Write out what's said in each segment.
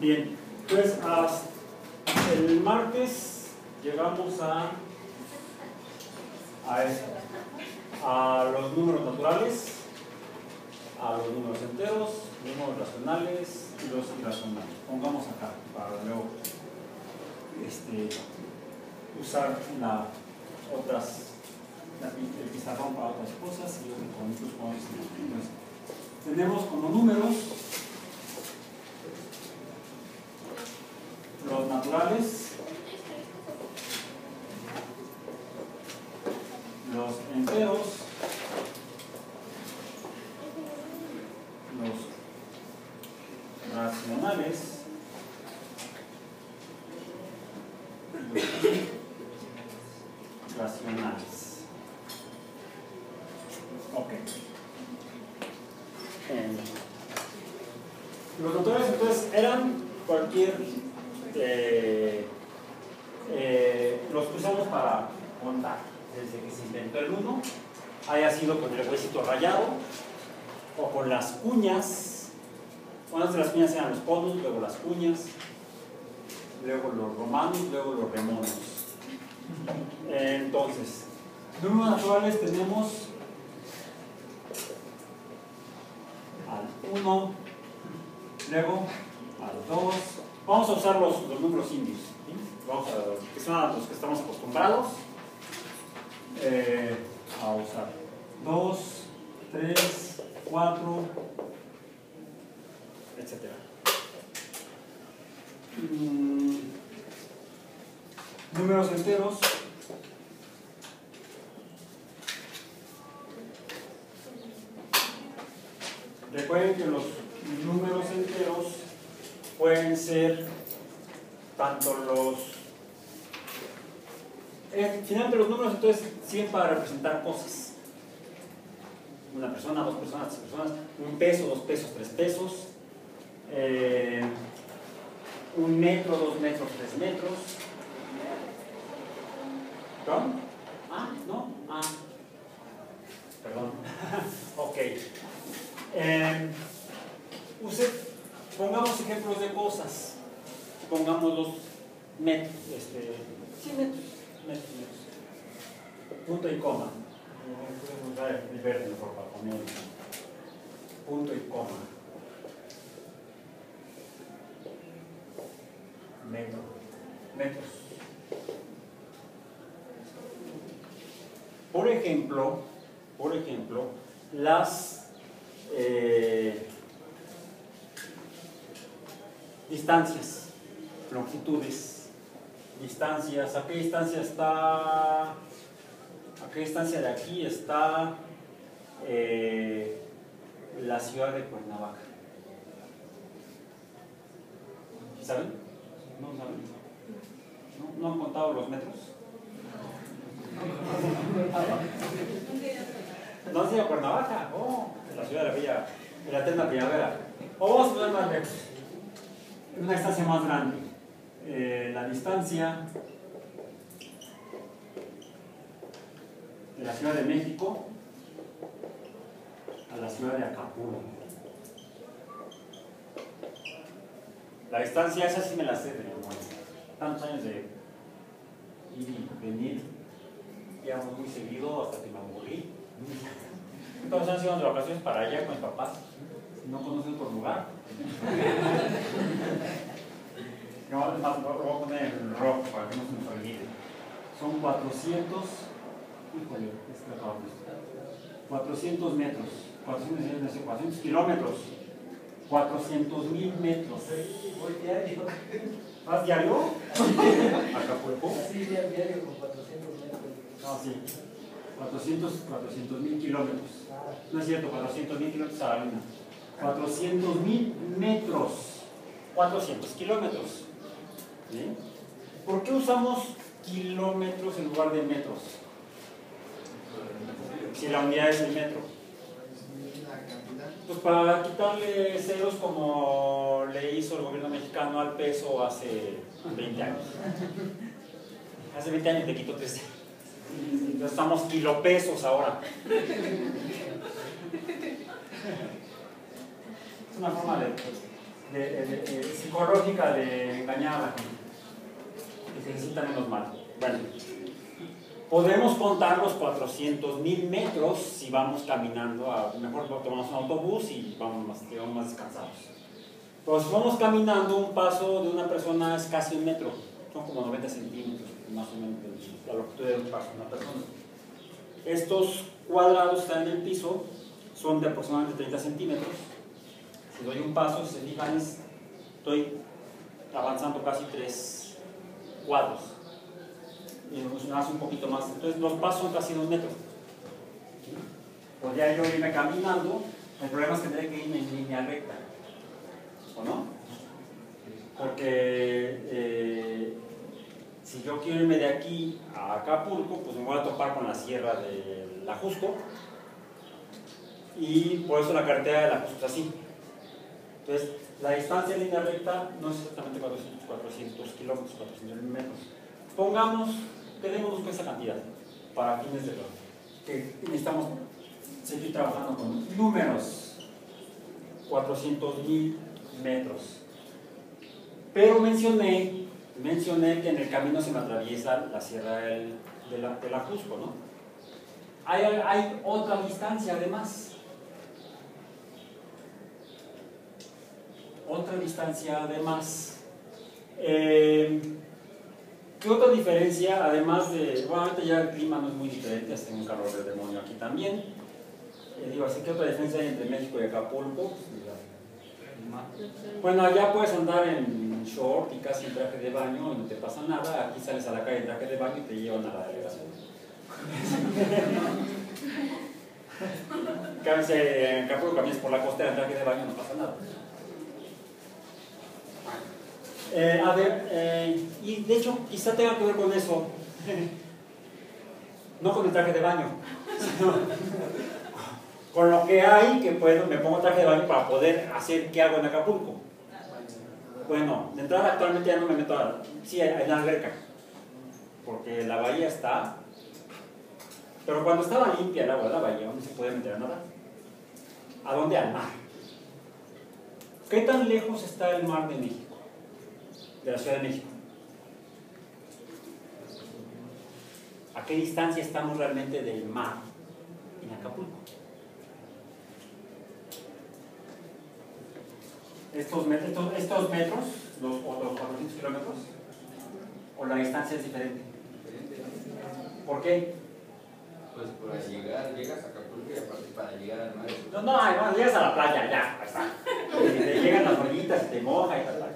Bien, pues el martes llegamos a esto, a los números naturales, a los números enteros, números racionales y los irracionales. Pongamos acá para luego usar el pizarrón para otras cosas y otros con otros. Entonces, tenemos como números los naturales, los enteros, los racionales y los irracionales. Ok. Los naturales entonces eran cualquier los que usamos para contar desde que se inventó el 1, haya sido con el huesito rayado o con las cuñas. Antes de las cuñas eran los conos, luego las cuñas, luego los romanos, luego los remonos. Entonces, números naturales tenemos al 1, luego al 2. Vamos a usar los números indios, ¿sí? Vamos a los que son a los que estamos acostumbrados a usar. 2, 3, 4, etc. Números enteros. Recuerden que los números enteros pueden ser tanto finalmente los números entonces sirven para representar cosas. Una persona, dos personas, tres personas, un peso, 2 pesos, 3 pesos, 1 metro, 2 metros, 3 metros. ¿Perdón? ¿No? Perdón. Ok. Pongamos ejemplos de cosas. Pongamos los metros. Sí, metros. Punto y coma. Podemos usar el verde mejor para poner punto y coma. Metros. Por ejemplo, las distancias, longitudes, distancias. ¿A qué distancia está? ¿A qué distancia de aquí está la ciudad de Cuernavaca? ¿Sí saben? ¿No saben? ¿No han contado los metros? ¿No has ido a Cuernavaca? La ciudad de la Bella, de la eterna primavera. Vamos a ver más lejos. Una distancia más grande. La distancia de la Ciudad de México a la ciudad de Acapulco. La distancia esa sí me la sé de memoria. Tantos años de ir y venir, íbamos muy seguido hasta que me aburrí. Entonces han sido de vacaciones para allá con mis papás. Si no conocen otro lugar. No, además lo voy a poner en rojo para que no se nos olvide. Son 400, híjole, 400 metros, 400 kilómetros, 400,000 metros. Voy diario. ¿Vas diario? ¿Acapulco? Sí, diario con 400 metros. No, sí. 400,000 kilómetros. No es cierto, 400,000 kilómetros a la luna. 400,000 metros. 400 kilómetros. ¿Sí? ¿Por qué usamos kilómetros en lugar de metros? Si la unidad es el metro. Pues para quitarle ceros como le hizo el gobierno mexicano al peso hace 20 años. Hace 20 años le quitó 3. Entonces estamos kilopesos ahora. Es una forma de psicológica de engañar a la gente, que se sienta menos mal. Bueno, podemos contar los 400.000 metros si vamos caminando, mejor tomamos un autobús y vamos más descansados. Pues vamos caminando, un paso de una persona es casi 1 metro, son como 90 centímetros, más o menos, la longitud de un paso de una persona. Estos cuadrados que están en el piso son de aproximadamente 30 centímetros. Si doy un paso, si se fijan, estoy avanzando casi 3 cuadros. Y hace un poquito más. Entonces los pasos son casi 2 metros. Podría yo irme caminando, el problema es que tendré que irme en línea recta. ¿O no? Porque si yo quiero irme de aquí a Acapulco, pues me voy a topar con la sierra de La Jusco, y por eso la carretera de La Jusco es así. Entonces, la distancia en línea recta no es exactamente 400 kilómetros, 400 metros. Pongamos, quedémonos con esa cantidad para fines de trabajo, que necesitamos seguir trabajando con números. 400.000 metros. Pero mencioné que en el camino se me atraviesa la sierra de la Jusco, ¿no? Hay otra distancia además. ¿Qué otra diferencia? Además de, bueno, ahorita ya el clima no es muy diferente, hace un calor de demonio aquí también. Digo, así que otra diferencia hay entre México y Acapulco. Bueno, allá puedes andar en short y casi en traje de baño y no te pasa nada. Aquí sales a la calle en traje de baño y te llevan a la delegación. En Acapulco caminas por la costera en traje de baño, no pasa nada. Y de hecho quizá tenga que ver con eso, no con el traje de baño, sino con lo que hay, que me pongo traje de baño para poder hacer qué hago en Acapulco. Bueno, de entrada actualmente ya no me meto en la alberca, porque la bahía está, pero cuando estaba limpia el agua de la bahía, ¿dónde se puede meter a nadar? ¿A dónde? Al mar. ¿Qué tan lejos está el mar de México? De la Ciudad de México. ¿A qué distancia estamos realmente del mar en Acapulco? Estos metros, los otros 400 kilómetros, o la distancia es diferente. ¿Por qué? Pues para llegas a Acapulco y aparte para llegar al mar. No, llegas a la playa, ya, ahí está. Te llegan las ollitas, te moja y tal.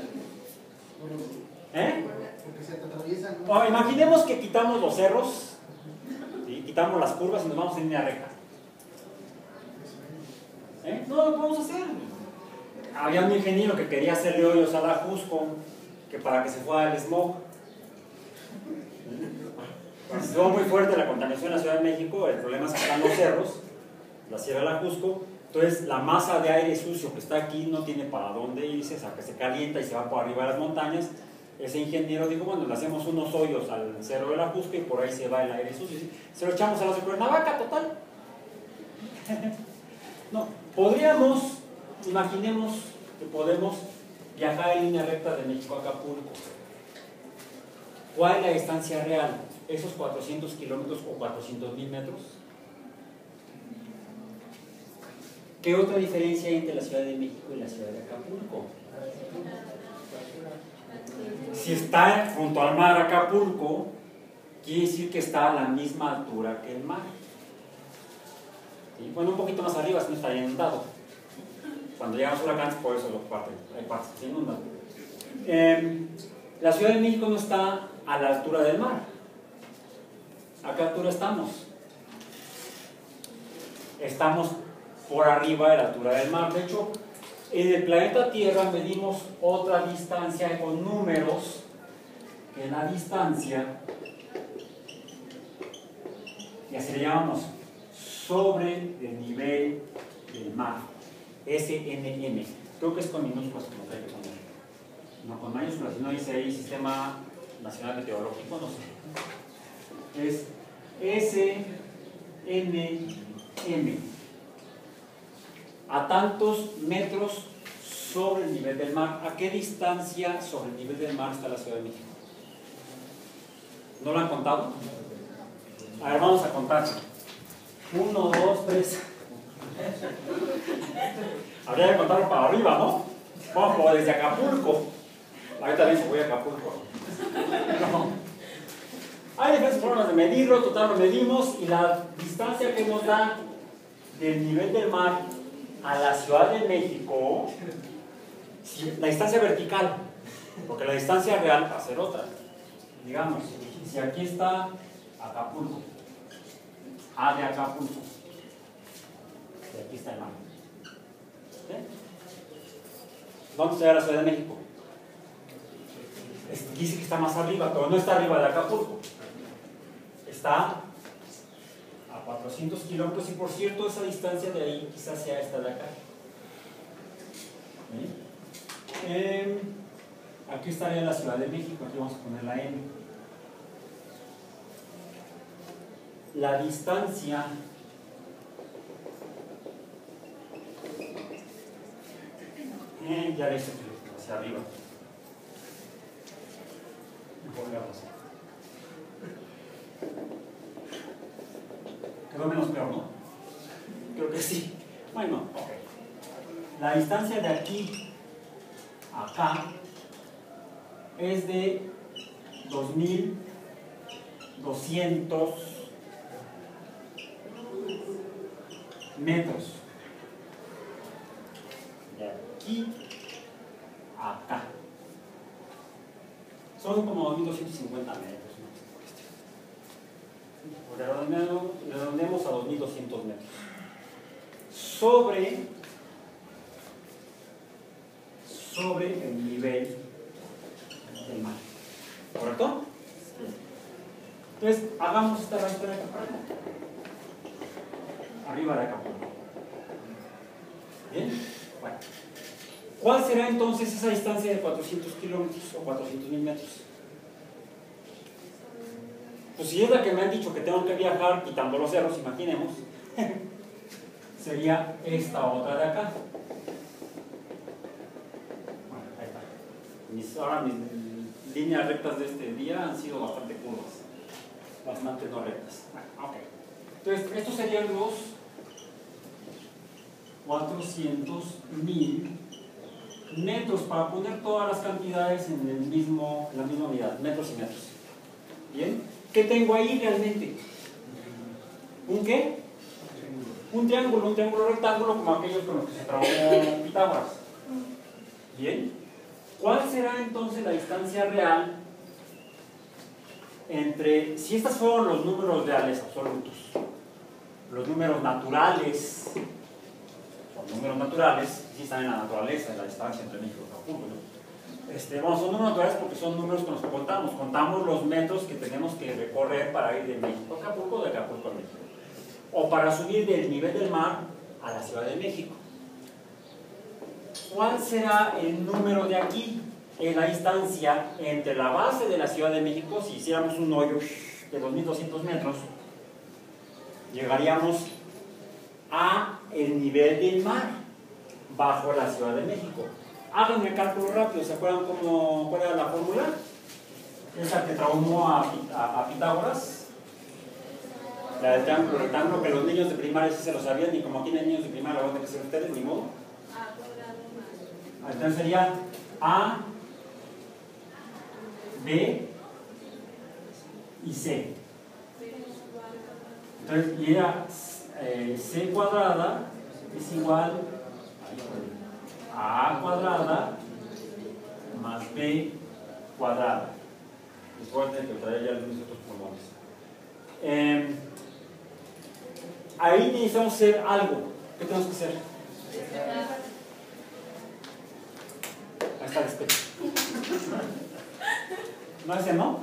Porque se te atraviesan. Imaginemos que quitamos los cerros, ¿sí? Quitamos las curvas y nos vamos en línea recta. No lo podemos hacer. Había un ingeniero que quería hacerle hoyos a la Jusco, que para que se fuera el smog. Estuvo muy fuerte la contaminación en la Ciudad de México. El problema es que están los cerros, la sierra de la Jusco. Entonces la masa de aire sucio que está aquí no tiene para dónde irse, o sea, que se calienta y se va por arriba de las montañas. Ese ingeniero dijo, bueno, le hacemos unos hoyos al cerro de la Jusco y por ahí se va el aire sucio. Se lo echamos a la Cuernavaca, total. No, imaginemos que podemos viajar en línea recta de México a Acapulco. ¿Cuál es la distancia real? ¿Esos 400 kilómetros o 400.000 metros? ¿Qué otra diferencia hay entre la Ciudad de México y la Ciudad de Acapulco? Si está junto al mar Acapulco, quiere decir que está a la misma altura que el mar. ¿Sí? Bueno, un poquito más arriba, si no está inundado. Cuando llegan los huracanes, por eso hay partes que se inundan. La Ciudad de México no está a la altura del mar. ¿A qué altura estamos? Estamos por arriba de la altura del mar. De hecho, en el planeta Tierra medimos otra distancia con números, que la distancia, y así le llamamos, sobre el nivel del mar, SNM. Creo que es con minúsculas como hay que poner. No con mayúsculas, si no dice ahí Sistema Nacional Meteorológico, no sé. Es SNM. A tantos metros sobre el nivel del mar. ¿A qué distancia sobre el nivel del mar está la Ciudad de México? ¿No lo han contado? A ver, vamos a contar. 1, 2, 3. Habría que contarlo para arriba, ¿no? Vamos como desde Acapulco. Ahorita mismo voy a Acapulco. No. Hay diferentes formas de medirlo, total lo medimos y la distancia que nos da del nivel del mar a la Ciudad de México, la distancia vertical, porque la distancia real va a ser otra. Digamos, si aquí está Acapulco, A de Acapulco, y aquí está el mar. ¿Sí? ¿Dónde está la Ciudad de México? Dice que está más arriba, pero no está arriba de Acapulco. Está a 400 kilómetros y por cierto esa distancia de ahí quizás sea esta de acá. ¿Sí? Aquí estaría la Ciudad de México, aquí vamos a poner la M. La distancia ya le hice hacia arriba. Mejor veamos. Quedó menos peor, ¿no? Creo que sí. Bueno, ok. La distancia de aquí a acá es de 2200 metros. De aquí a acá. Son como 2250 metros. Redondeemos a 2200 metros. Sobre el nivel del mar. ¿Correcto? Entonces, hagamos esta rayita de acá para acá. Arriba de acá. ¿Bien? Bueno. ¿Cuál será entonces esa distancia de 400 kilómetros o 400.000 metros? Pues si es la que me han dicho que tengo que viajar quitando los cerros, imaginemos, sería esta otra de acá. Bueno, ahí está. Ahora mis líneas rectas de este día han sido bastante curvas, bastante no rectas. Bueno, ok. Entonces, estos serían los 400.000 metros para poner todas las cantidades en la misma unidad, metros y metros. ¿Bien? ¿Qué tengo ahí realmente? ¿Un qué? Un triángulo rectángulo como aquellos con los que se trabajó Pitágoras. ¿Bien? ¿Cuál será entonces la distancia real entre, si estos fueron los números reales absolutos, los números naturales, son números naturales, sí están en la naturaleza, en la distancia entre México y Acapulco, ¿no? Vamos, son números naturales porque son números con los que contamos los metros que tenemos que recorrer para ir de México a Acapulco o de Acapulco a México, o para subir del nivel del mar a la Ciudad de México. ¿Cuál será el número de aquí? Es la distancia entre la base de la Ciudad de México. Si hiciéramos un hoyo de 2200 metros, llegaríamos a el nivel del mar bajo la Ciudad de México. Háganme el cálculo rápido. ¿Se acuerdan cuál era la fórmula? Esa que traumó a Pitágoras, la del triángulo rectángulo, que los niños de primaria sí se lo sabían, y como aquí no hay niños de primaria, lo van a tener que ser ustedes, ni modo. Entonces sería A, B y C. Entonces, y era C cuadrada es igual a A cuadrada más B cuadrada. Recuerden que traía ya algunos otros pulmones. Ahí necesitamos hacer algo. ¿Qué tenemos que hacer? Ahí está el espejo. ¿No es ese, no?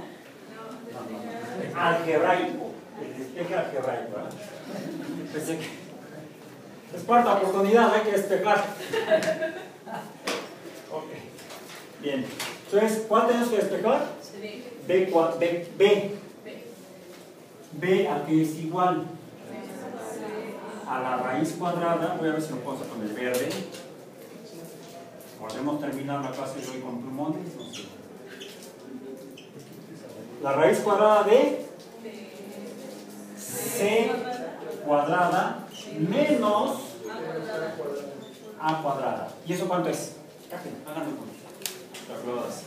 Algebraico. El despeje algebraico, ¿verdad? Pensé que es cuarta oportunidad, hay que despejar. Ok. Bien. Entonces, ¿cuál tenemos que despejar? B a que es igual a la raíz cuadrada. Voy a ver si lo puedo hacer con el verde. Podemos terminar la clase de hoy con plumones. No sé. La raíz cuadrada de C cuadrada menos A cuadrada. ¿Y eso cuánto es? Háganlo con calculadoras.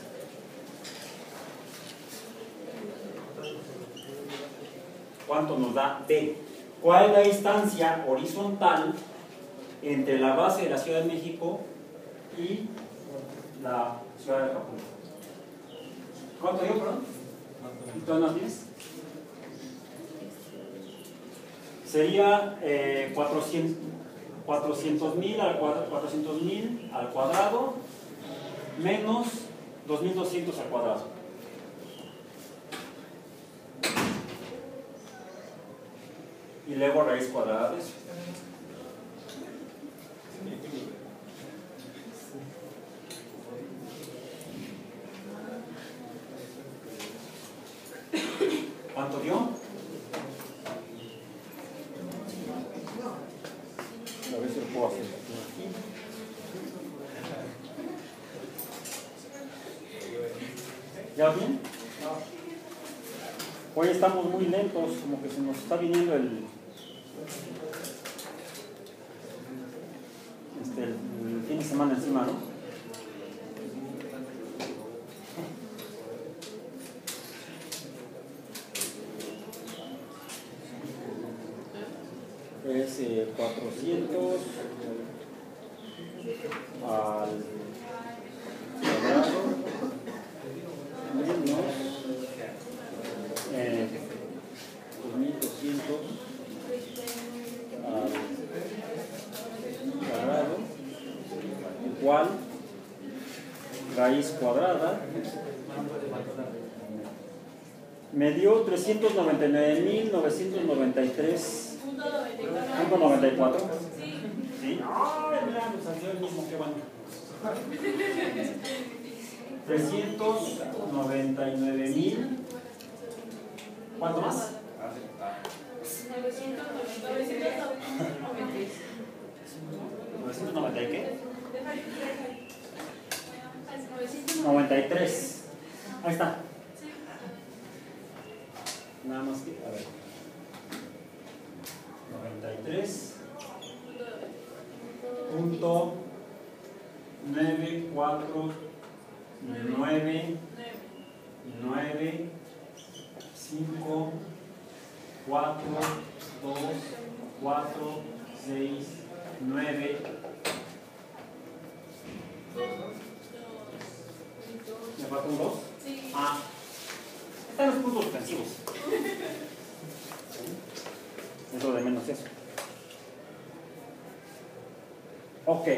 ¿Cuánto nos da D? ¿Cuál es la distancia horizontal entre la base de la Ciudad de México y la Ciudad de Acapulco? ¿Cuánto dio, perdón? ¿Tú no tienes? Sería 400,000 al cuadrado menos 2,200 al cuadrado. Y luego raíz cuadrada de eso. ¿Cuánto dio? A ver si lo puedo hacer. ¿Ya bien? Hoy estamos muy lentos, como que se nos está viniendo el fin de semana encima, ¿no? Es 400 al cuadrado menos 2,200 al cuadrado igual raíz cuadrada me dio 399,993.94. ¿Sí? ¡Ay, mira! Nos salió el mismo, qué bueno. 399,000. ¿Cuánto más? 990 y qué? 93. Ahí está. Nada más que, a ver. 93.949,9,5,4,2,4,6,9. ¿Me falta un 2? Sí. Ah, están los puntos suspensivos. Es lo de menos eso. Ok.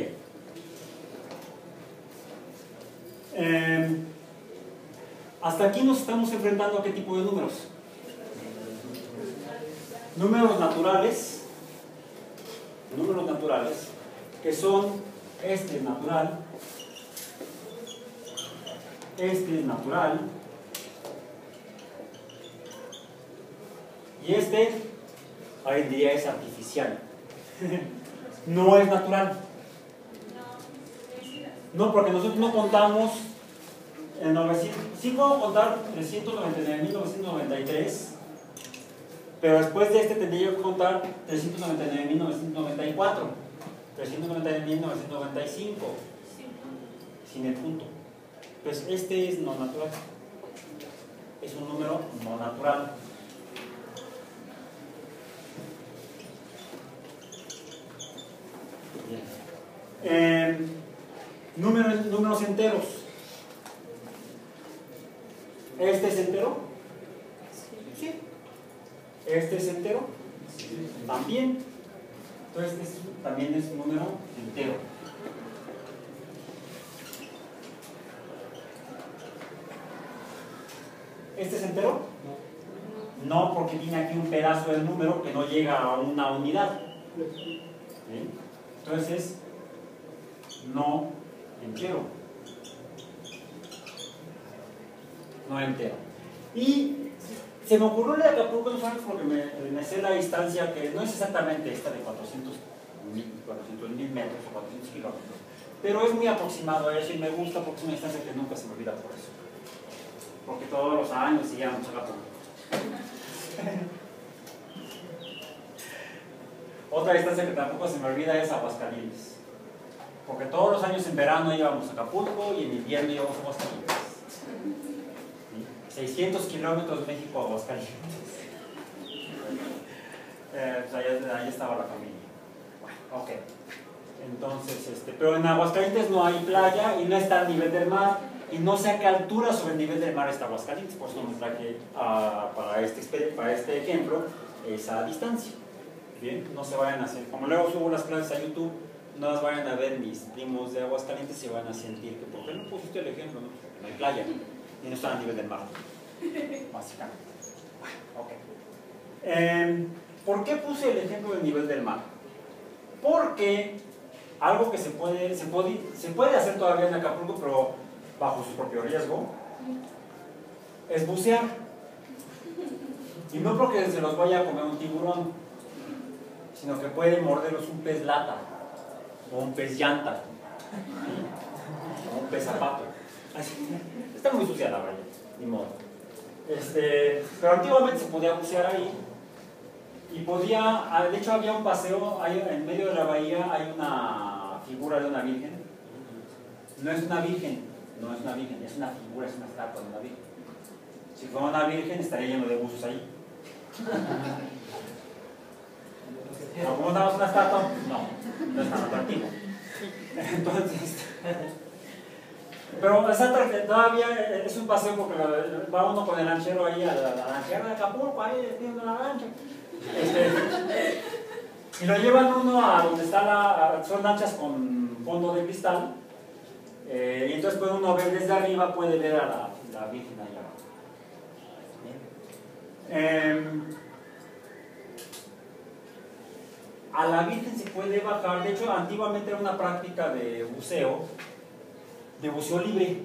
Hasta aquí nos estamos enfrentando a qué tipo de números. Números naturales, que son este es natural, y este, hoy en día es artificial. No es natural. No, porque nosotros no contamos en 900, sí puedo contar 399,993, pero después de este tendría que contar 399,994, 399,995, sin el punto. Pues este es no natural, es un número no natural. Números enteros. ¿Este es entero? Sí. ¿Este es entero? Sí. También. Entonces también es un número entero. ¿Este es entero? No, porque tiene aquí un pedazo del número que no llega a una unidad. ¿Sí? Entonces no entero. No entero. Y se me ocurrió el de Acapulco, no sabes, porque me sé la distancia, que no es exactamente esta de 400,000 metros o 400 kilómetros, Pero es muy aproximado a eso y me gusta porque es una distancia que nunca se me olvida por eso. Porque todos los años íbamos a Acapulco. Otra distancia que tampoco se me olvida es Aguascalientes. Porque todos los años en verano íbamos a Acapulco y en invierno íbamos a Aguascalientes. 600 kilómetros México a Aguascalientes. Pues ahí estaba la familia. Bueno, ok. Entonces, pero en Aguascalientes no hay playa y no está al nivel del mar y no sé a qué altura sobre el nivel del mar está Aguascalientes, por eso nos traje para este ejemplo esa distancia. Bien, no se vayan a hacer, como luego subo las clases a YouTube, no las vayan a ver mis primos de Aguascalientes y se van a sentir que, ¿por qué no pusiste el ejemplo? No, porque no hay playa y no está al nivel del mar, básicamente. Bueno, ok. ¿Por qué puse el ejemplo del nivel del mar? Porque algo que se puede hacer todavía en Acapulco, pero bajo su propio riesgo, es bucear. Y no porque se los vaya a comer un tiburón, sino que puede morderlos un pez lata, o un pez llanta, o un pez zapato. Así, está muy sucia la bahía, ni modo. Pero antiguamente se podía bucear ahí. Y de hecho había un paseo, en medio de la bahía hay una figura de una virgen. No es una virgen, es una figura, es una estatua de una virgen. Si fuera una virgen estaría lleno de buzos ahí. Pero como estamos una estatua, no es tan atractivo. Entonces, pero todavía es un paseo porque va uno con el lanchero ahí a la lanchera de Acapulco, ahí viendo la lancha. Y lo llevan uno a donde está son lanchas con fondo de cristal, y entonces puede uno ver desde arriba, puede ver a la Virgen allá abajo. A la Virgen se puede bajar, de hecho antiguamente era una práctica de buceo libre.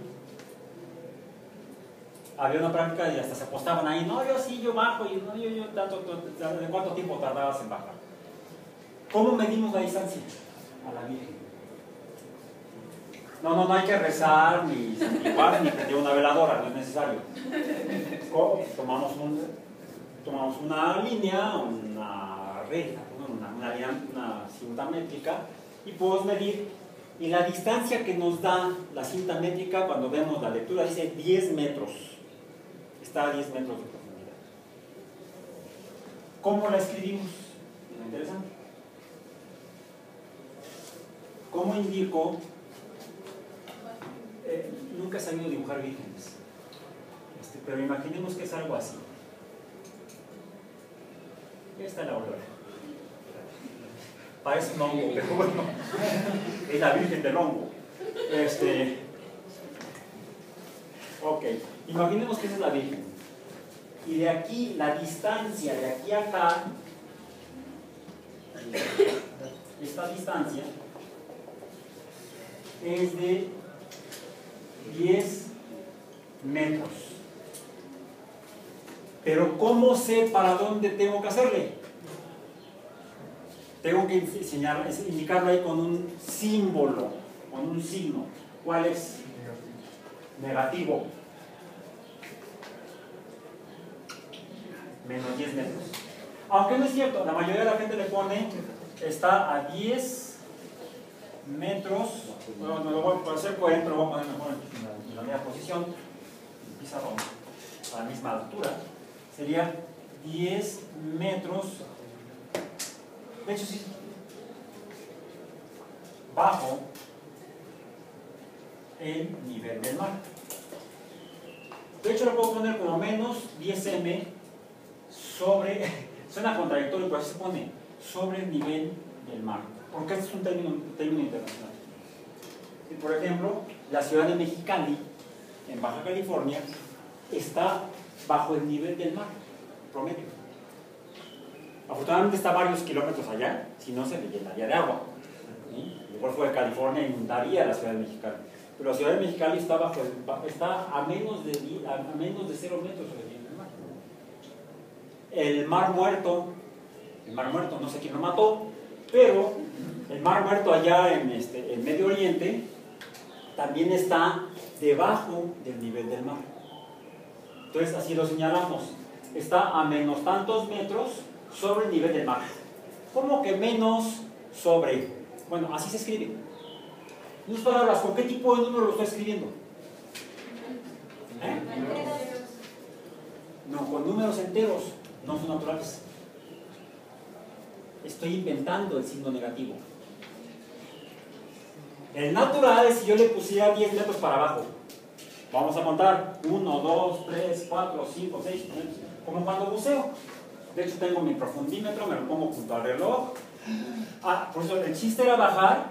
Había una práctica y hasta se apostaban ahí, no, yo bajo, y no, yo tanto, ¿de cuánto tiempo tardabas en bajar? ¿Cómo medimos la distancia a la Virgen? No hay que rezar, ni santiguar, ni prender una veladora, no es necesario. Tomamos una línea, una regla, una cinta métrica, y podemos medir. Y la distancia que nos da la cinta métrica cuando vemos la lectura dice 10 metros. Está a 10 metros de profundidad. ¿Cómo la escribimos? Es interesante. ¿Cómo indico? Nunca he sabido dibujar vírgenes. Pero imaginemos que es algo así. Ya está la aurora. Parece un hongo, pero bueno, es la Virgen del hongo. Ok, imaginemos que esa es la Virgen. Y de aquí, la distancia de aquí a acá, esta distancia es de 10 metros. Pero ¿cómo sé para dónde tengo que hacerle? Tengo que indicarlo ahí con un símbolo, con un signo. ¿Cuál es? Negativo. Menos 10 metros. Aunque no es cierto, la mayoría de la gente le pone, está a 10 metros. Bueno, no lo voy a hacer coherente, lo voy a poner mejor en la misma posición. Pizarrón, a la misma altura. Sería 10 metros. De hecho, sí, bajo el nivel del mar. De hecho, lo puedo poner como menos 10m sobre, suena contradictorio, pero así se pone, sobre el nivel del mar. Porque este es un término internacional. Y por ejemplo, la ciudad de Mexicali, en Baja California, está bajo el nivel del mar, promedio. Afortunadamente está varios kilómetros allá, si no se le llenaría de agua. ¿Sí? El Golfo de California inundaría la ciudad de Mexicali. Pero la ciudad de Mexicali está a menos de 0 metros sobre el nivel del mar. El Mar Muerto, no sé quién lo mató, pero El Mar Muerto allá en Medio Oriente también está debajo del nivel del mar. Entonces así lo señalamos. Está a menos tantos metros sobre el nivel del mar. ¿Cómo que menos sobre? Bueno, así se escribe. En otras palabras, ¿con qué tipo de número lo estoy escribiendo? ¿Eh? No, con números enteros, no son naturales. Estoy inventando el signo negativo. El natural es si yo le pusiera 10 metros para abajo. Vamos a contar 1, 2, 3, 4, 5, 6, como cuando buceo. De hecho tengo mi profundímetro, me lo pongo junto al reloj. Por eso el chiste era bajar,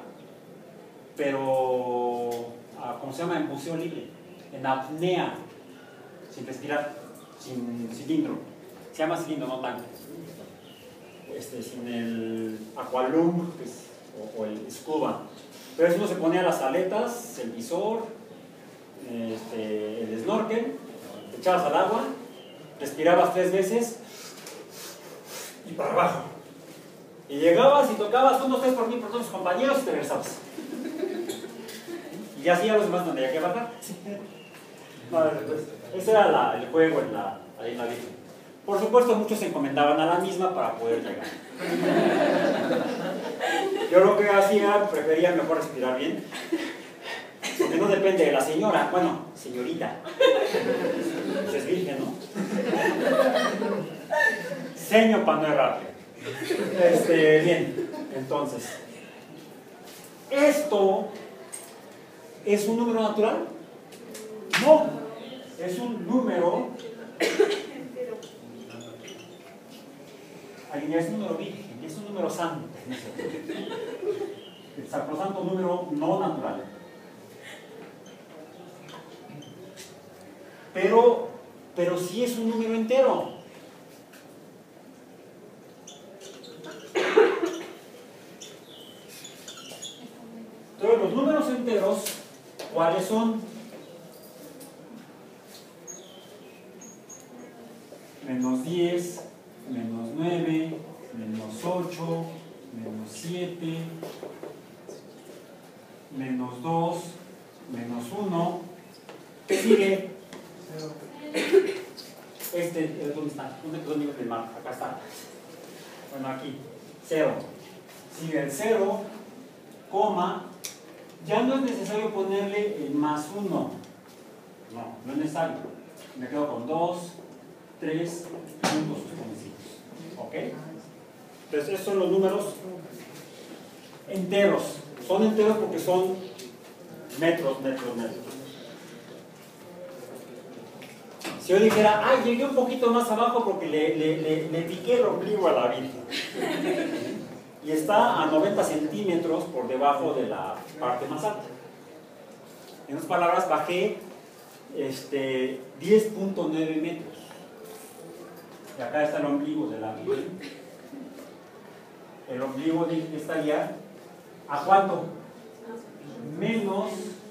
pero ¿cómo se llama? En buceo libre, en apnea, sin respirar, sin cilindro. Se llama cilindro, no tanque. Sin el aqualung o el scuba. Pero eso uno se ponía las aletas, el visor, el snorkel, te echabas al agua, respirabas 3 veces y para abajo. Y llegabas y tocabas 1, 2, 3 por mí, por todos tus compañeros y te regresabas. Y ya hacía los demás donde había que bajar. No, ese era el juego ahí en la vida. Por supuesto, muchos se encomendaban a la misma para poder llegar. Yo lo que hacía, prefería mejor respirar bien, porque no depende de la señora, bueno, señorita. Pues es virgen, ¿no? Seño para no errarte. Bien, entonces, ¿esto es un número natural? No, es un número. Es un número virgen, es un número santo. El sacrosanto número no natural. Pero sí es un número entero. Entonces, los números enteros, ¿cuáles son? Menos 10, menos 9, menos 8, menos 7, menos 2, menos 1. ¿Qué sigue? ¿Dónde está? ¿Dónde quedó el nivel del mar? Acá está. Bueno, aquí. 0. Sigue el 0, coma. Ya no es necesario ponerle el más 1. No es necesario. Me quedo con 2, 3 puntos suspensivos. ¿Ok? Entonces, estos son los números enteros. Son enteros porque son metros. Si yo dijera, llegué un poquito más abajo porque le piqué el ombligo a la Virgen. Y está a 90 centímetros por debajo de la parte más alta. En otras palabras, bajé 10.9 metros. Y acá está el ombligo de la Virgen. El ombligo estaría ¿a cuánto? Menos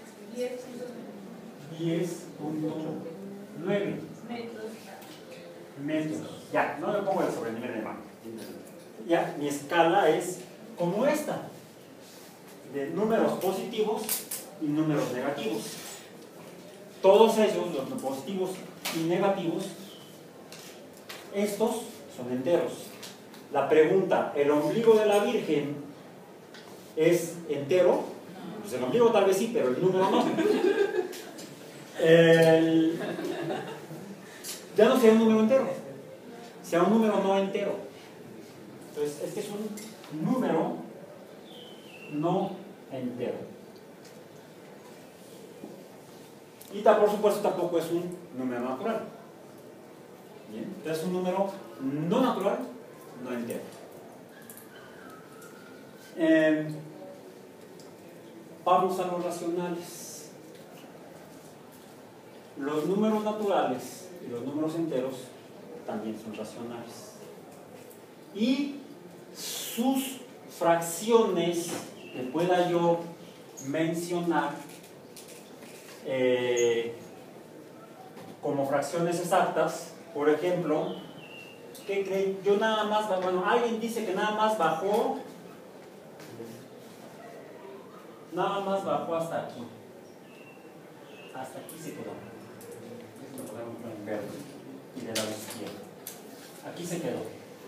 10.9 metros. Ya, no le pongo el sobrenivel de mano. Ya, mi escala es como esta, de números positivos y números negativos. Todos ellos, los positivos y negativos, estos son enteros. La pregunta, ¿el ombligo de la Virgen es entero? Pues el ombligo tal vez sí, pero el número no. Ya no sea un número entero, sea un número no entero. Entonces, este es un número no entero. Y por supuesto tampoco es un número natural. Bien, entonces es un número no natural, no entero. Vamos a los racionales. Los números naturales y los números enteros también son racionales. Y sus fracciones que pueda yo mencionar como fracciones exactas, por ejemplo, ¿qué creen? Yo nada más, bueno, alguien dice que nada más bajó nada más bajó hasta aquí. Hasta aquí se quedó. Esto lo podemos poner en verde y de lado izquierdo. Aquí se quedó.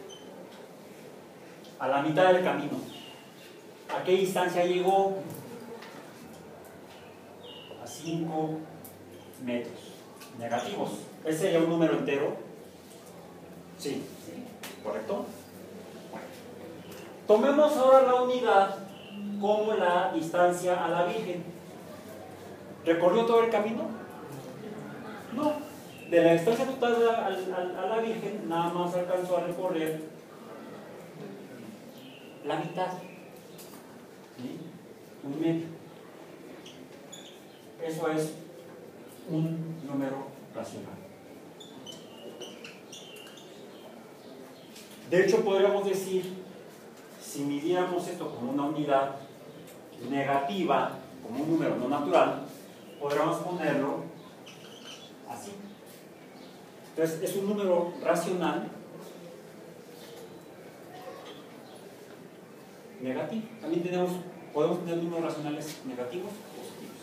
A la mitad del camino. ¿A qué distancia llegó? A 5 metros negativos. ¿Ese sería un número entero? Sí, ¿correcto? Tomemos ahora la unidad como la distancia a la Virgen. ¿Recorrió todo el camino? No. De la distancia total a la Virgen, nada más alcanzó a recorrer la mitad. ¿Sí? 1 metro. Eso es un número racional. De hecho, podríamos decir, si midiéramos esto como una unidad negativa, como un número no natural, podríamos ponerlo así. Entonces, es un número racional negativo. También podemos tener números racionales negativos o positivos.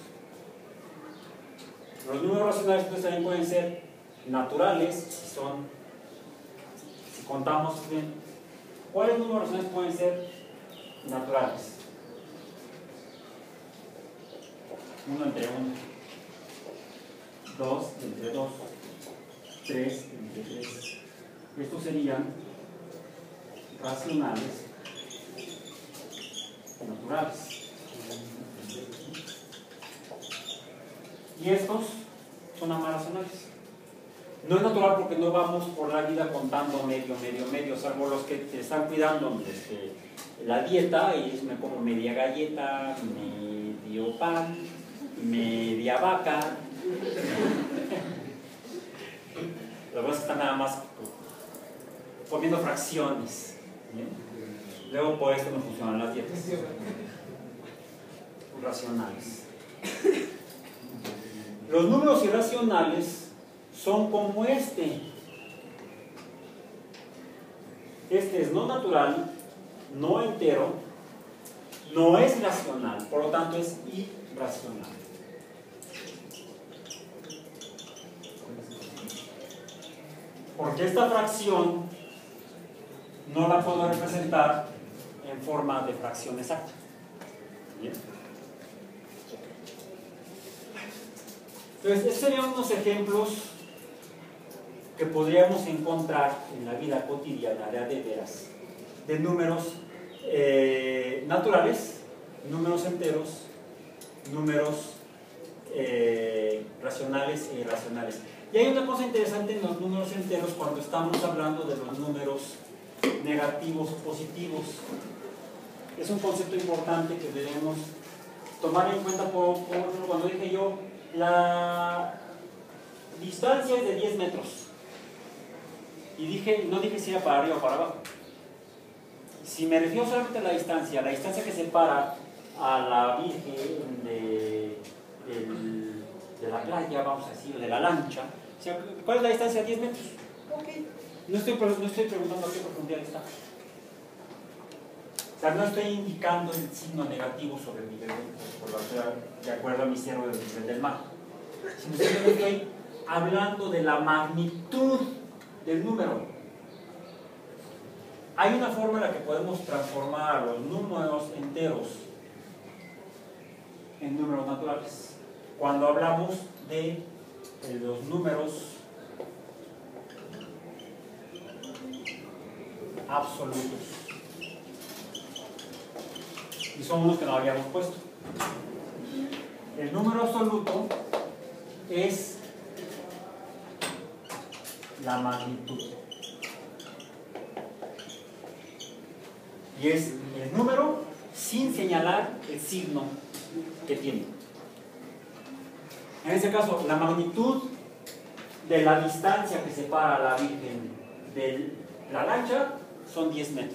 Los números racionales entonces también pueden ser naturales, si contamos bien. ¿Cuáles números racionales pueden ser naturales? 1 entre 1, 2 entre 2, 3 entre 3. Estos serían racionales naturales. Y estos son racionales. No es natural porque no vamos por la vida contando medio, salvo los que te están cuidando la dieta, y me como media galleta, medio pan, media vaca. Los demás están nada más comiendo fracciones. ¿Bien? Luego por esto no funcionan las dietas racionales. Los números irracionales son como este. Este es no natural, no entero, no es racional, por lo tanto es irracional. Porque esta fracción no la puedo representar en forma de fracción exacta. ¿Bien? Entonces, estos serían unos ejemplos que podríamos encontrar en la vida cotidiana de veras, de números naturales, números enteros, números racionales e irracionales. Y hay una cosa interesante en los números enteros cuando estamos hablando de los números negativos o positivos. Es un concepto importante que debemos tomar en cuenta. Por ejemplo, cuando dije yo, la distancia es de 10 metros. Y no dije si era para arriba o para abajo. Si me refiero solamente a la distancia que separa a la Virgen de la playa, vamos a decir, de la lancha, ¿cuál es la distancia? 10 metros. Ok. No estoy preguntando a qué profundidad está. O sea, no estoy indicando el signo negativo sobre mi dedo, de acuerdo a mi cierre del nivel del mar. Sino que estoy hablando de la magnitud del número. Hay una forma en la que podemos transformar los números enteros en números naturales. Cuando hablamos de los números absolutos. Y son unos que no habíamos puesto. El número absoluto es la magnitud. Y es el número sin señalar el signo que tiene. En este caso, la magnitud de la distancia que separa a la Virgen de la lancha son 10 metros.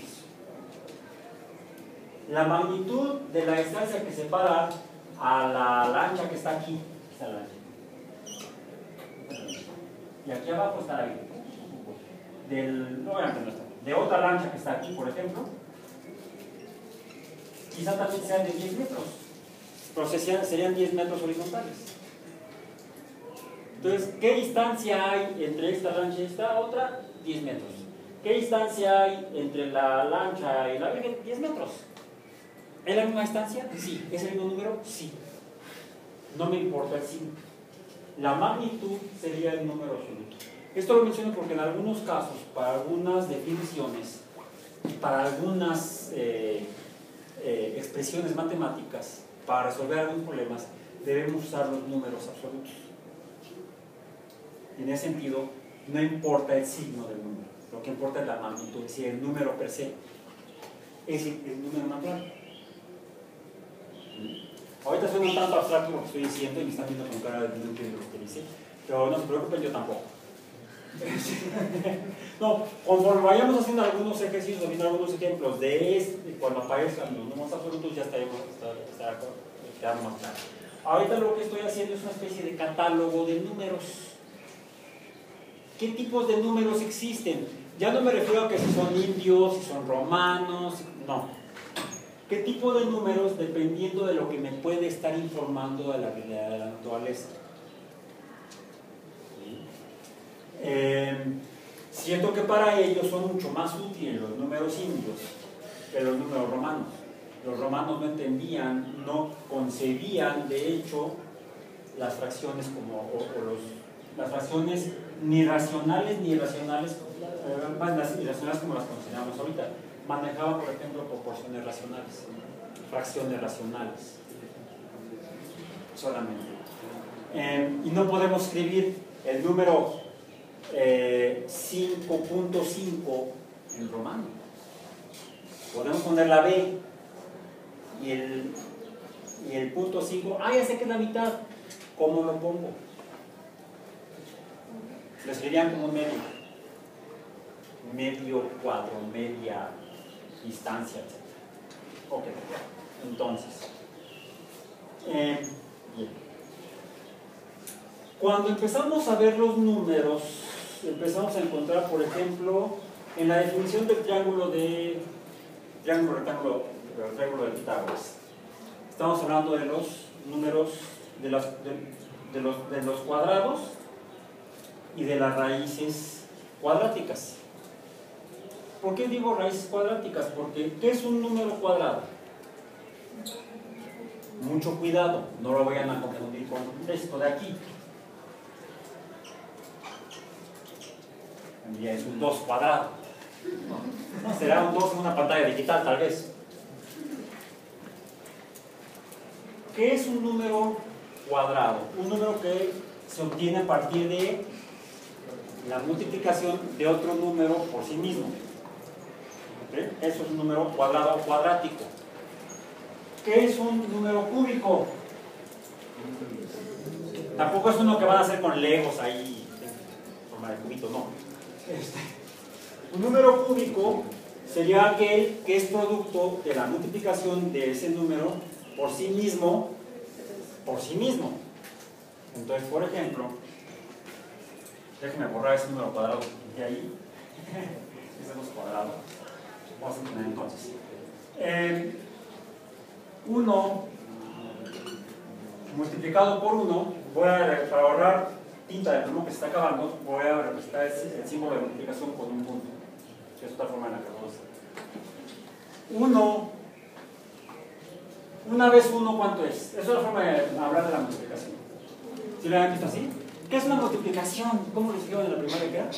La magnitud de la distancia que separa a la lancha que está aquí, está la lancha. Y aquí abajo está la Virgen. De otra lancha que está aquí, por ejemplo, quizá también sean de 10 metros. pero serían 10 metros horizontales. Entonces, ¿qué distancia hay entre esta lancha y esta otra? 10 metros. ¿Qué distancia hay entre la lancha y la Virgen? 10 metros. ¿Es la misma distancia? Sí. ¿Es el mismo número? Sí. No me importa el signo. La magnitud sería el número absoluto. Esto lo menciono porque en algunos casos, para algunas definiciones, para algunas expresiones matemáticas, para resolver algunos problemas, debemos usar los números absolutos. En ese sentido, no importa el signo del número, lo que importa es la magnitud, es decir, el número per se, es decir, el número natural. Ahorita suena un tanto abstracto lo que estoy diciendo y me están viendo con cara de no entiendo lo que dice, pero no se preocupen, yo tampoco. No, conforme vayamos haciendo algunos ejercicios o viendo algunos ejemplos de cuando aparezcan los números absolutos, ya estaremos más claro. Ahorita lo que estoy haciendo es una especie de catálogo de números. ¿Qué tipos de números existen? Ya no me refiero a que si son indios, si son romanos, no. ¿Qué tipo de números dependiendo de lo que me puede estar informando de la realidad de la naturaleza? Siento que para ellos son mucho más útiles los números indios que los números romanos. Los romanos no entendían, no concebían de hecho las fracciones como las fracciones ni racionales ni irracionales, las irracionales como las consideramos ahorita. Manejaban, por ejemplo, proporciones racionales, fracciones racionales solamente. Y no podemos escribir el número 5.5 en romano. Podemos poner la B y el punto 5. Ya sé que es la mitad. ¿Cómo lo pongo? Lo escribirían como un medio cuadro, media distancia, etc. Ok, entonces bien. Cuando empezamos a ver los números, empezamos a encontrar, por ejemplo, en la definición del triángulo de Pitágoras, estamos hablando de los números de los cuadrados y de las raíces cuadráticas. ¿Por qué digo raíces cuadráticas? Porque ¿qué es un número cuadrado? Mucho cuidado, no lo vayan a confundir con esto de aquí. Ya es un 2 cuadrado. No, será un 2 en una pantalla digital, tal vez. ¿Qué es un número cuadrado? Un número que se obtiene a partir de la multiplicación de otro número por sí mismo. ¿Okay? Eso es un número cuadrado o cuadrático. ¿Qué es un número cúbico? Tampoco es uno que van a hacer con legos ahí en forma de cubito, no. Un número cúbico sería aquel que es producto de la multiplicación de ese número por sí mismo. Entonces, por ejemplo, déjenme borrar ese número cuadrado de ahí. Ese es cuadrado. Vamos a tener entonces 1 multiplicado por 1. Para ahorrar tinta de plumón que se está acabando, voy a representar el símbolo de multiplicación con un punto, que es otra forma en la que vamos a hacer. 1, una vez 1, ¿cuánto es? Es otra forma de hablar de la multiplicación. ¿Sí lo han visto así? ¿Qué es una multiplicación? ¿Cómo lo enseñaron en la primaria que era?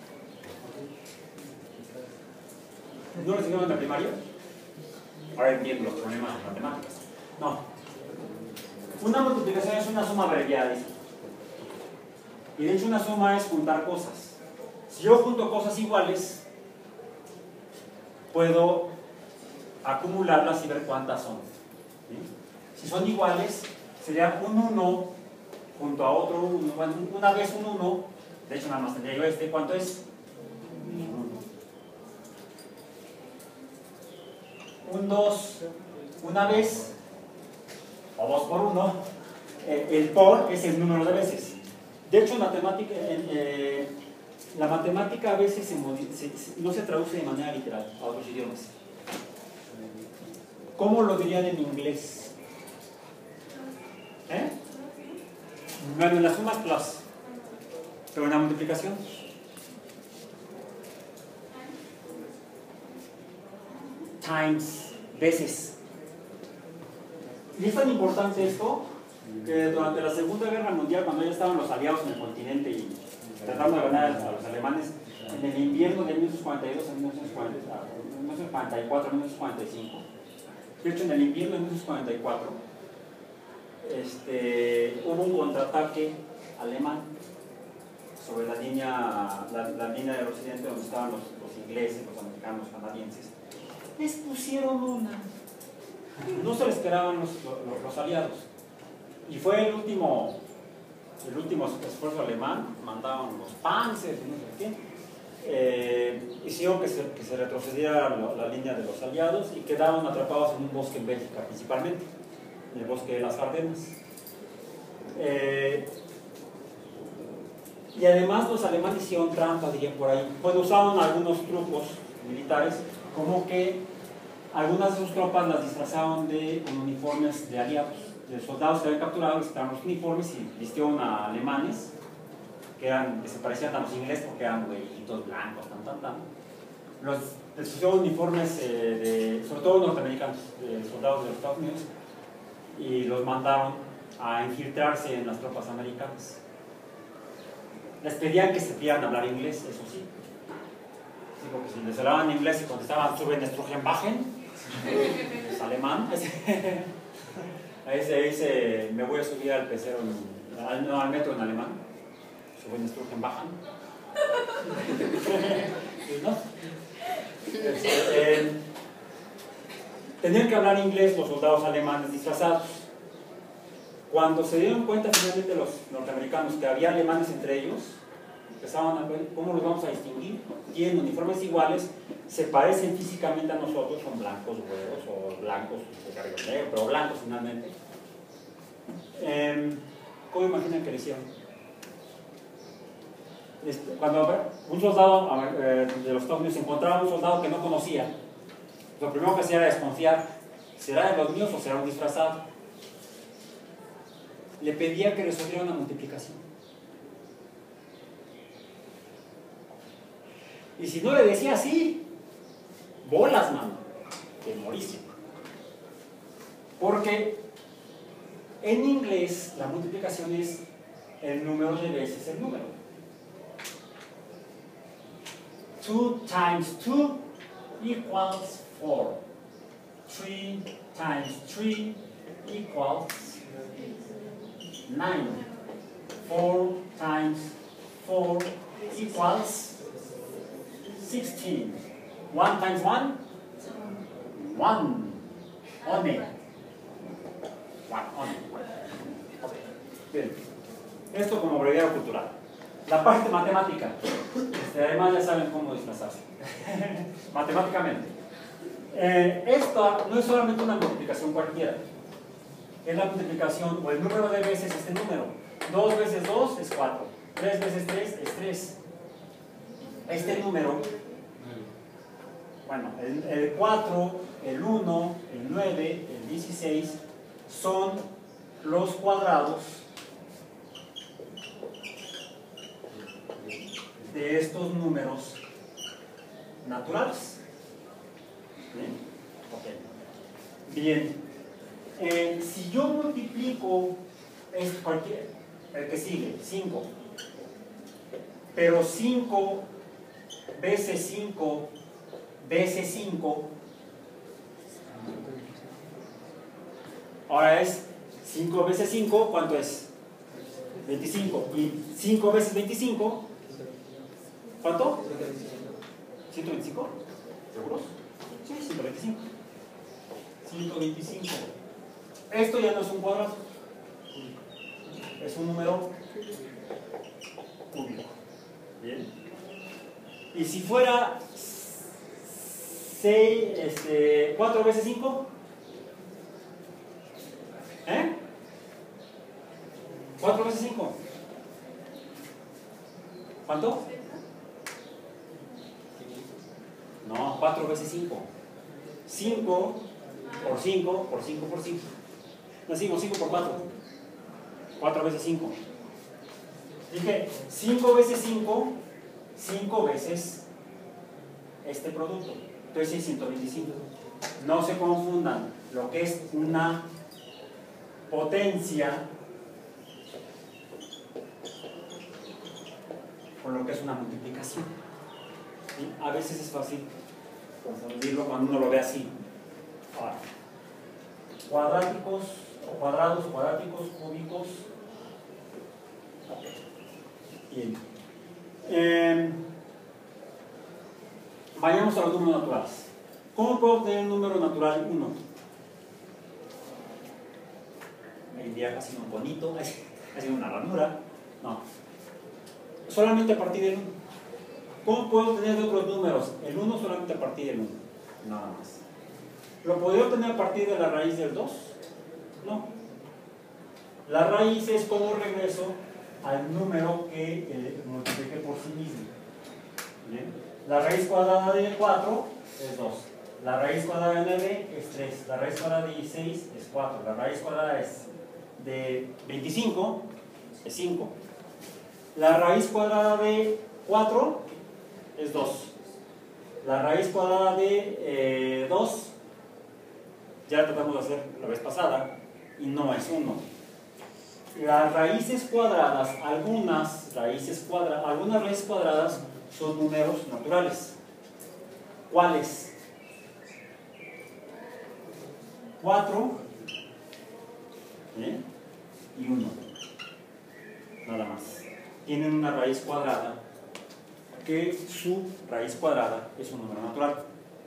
¿No lo enseñaron en la primaria? Ahora entiendo los problemas de matemáticas. No. Una multiplicación es una suma abreviada. Y de hecho una suma es juntar cosas. Si yo junto cosas iguales, puedo acumularlas y ver cuántas son. ¿Sí? Si son iguales, sería un 1 junto a otro 1. Bueno, una vez un 1, de hecho nada más tendría yo ¿cuánto es? 1. Un 2, una vez, o 2 por 1, el por es el número de veces. De hecho, la matemática a veces no se traduce de manera literal a otros idiomas. ¿Cómo lo dirían en inglés? Bueno, en la suma es plus, pero en la multiplicación times, veces. Y es tan importante esto que durante la Segunda Guerra Mundial, cuando ya estaban los aliados en el continente y tratando de ganar a los alemanes, en el invierno de 1942 a 1944 a 1945, de hecho en el invierno de 1944 hubo un contraataque alemán sobre la línea del occidente donde estaban los ingleses, los americanos, los canadienses. Les pusieron una. No se lo esperaban los aliados. Y fue el último esfuerzo alemán. Mandaban los Panzers y no sé qué. Hicieron que se retrocediera la línea de los aliados y quedaron atrapados en un bosque en Bélgica, principalmente, en el bosque de las Ardenas. Y además los alemanes hicieron trampa, dirían por ahí. Pues usaron algunos trucos militares, como que algunas de sus tropas las disfrazaron con uniformes de aliados, de soldados que habían capturado, les quitaron los uniformes y vistieron a alemanes que se parecían a los ingleses porque eran güeyitos blancos, les pusieron uniformes sobre todo norteamericanos, soldados de los Estados Unidos, y los mandaron a infiltrarse en las tropas americanas. Les pedían que supieran hablar inglés, eso sí. Sí, porque si les hablaban inglés y contestaban "Suben Strugenbachen", es alemán. Ahí se dice, me voy a subir al pecero, al metro en alemán. Suben Strugenbachen. ¿No? Tenían que hablar inglés los soldados alemanes disfrazados. Cuando se dieron cuenta finalmente los norteamericanos que había alemanes entre ellos, empezaban a ver cómo los vamos a distinguir. Tienen uniformes iguales, se parecen físicamente a nosotros, son blancos güeros o blancos de cabello negro, pero blancos finalmente. ¿Cómo imaginan que lo hicieron? Cuando un soldado de los Estados Unidos encontraba a un soldado que no conocía, lo primero que hacía era desconfiar: ¿será de los míos o será un disfrazado? Le pedía que resolviera una multiplicación. Y si no le decía así, bolas, mano, te moriste. Porque en inglés la multiplicación es el número de veces el número. 2 times 2 equals 4. 3 times 3 equals 9. 4 times 4 equals 16. 1 times 1? 1. One. Bien. Esto como breviario cultural. La parte matemática. Además ya saben cómo disfrazarse. Matemáticamente. Esto no es solamente una multiplicación cualquiera. Es la multiplicación o el número de veces este número. 2 veces 2 es 4. 3 veces 3 es 3. Este número, bueno, el 4, el 1, el 9, el 16 son los cuadrados de estos números naturales. ¿Bien? Okay. Bien. Si yo multiplico el que sigue, 5, pero 5 veces 5 veces 5, ahora es 5 veces 5, ¿cuánto es? 25. Y 5 veces 25, ¿cuánto? 125. ¿Seguros? Sí, 125. 125. Esto ya no es un cuadrado, es un número cúbico. Bien. Y si fuera 4 veces 5, ¿eh? 4 veces 5, ¿cuánto? No, 4 veces 5. 5 por 5 por 5 por 5. No, 5 por 4. 4 veces 5. Dije 5 veces 5, 5 veces este producto. Entonces es 125. No se confundan lo que es una potencia con lo que es una multiplicación. ¿Sí? A veces es fácil confundirlo cuando uno lo ve así. Ahora, cuadráticos, o cuadrados, cuadráticos, cúbicos. Bien. Vayamos a los números naturales. ¿Cómo puedo obtener un número natural 1? Hoy en día ha sido un bonito, ha sido una ranura. No. Solamente a partir del 1. ¿Cómo puedo obtener de otros números? El 1 solamente a partir del 1. Nada más. ¿Lo podría obtener a partir de la raíz del 2? No. La raíz es como regreso al número que multiplique por sí mismo. ¿Bien? La raíz cuadrada de 4 es 2. La raíz cuadrada de 9 es 3. La raíz cuadrada de 16 es 4. La raíz cuadrada de 25 es 5. La raíz cuadrada de 4 es 2. La raíz cuadrada de 2 ya tratamos de hacer la vez pasada y no es 1. Las raíces cuadradas, algunas raíces cuadradas son números naturales. ¿Cuáles? 4 y 1. Nada más. Tienen una raíz cuadrada que su raíz cuadrada es un número natural.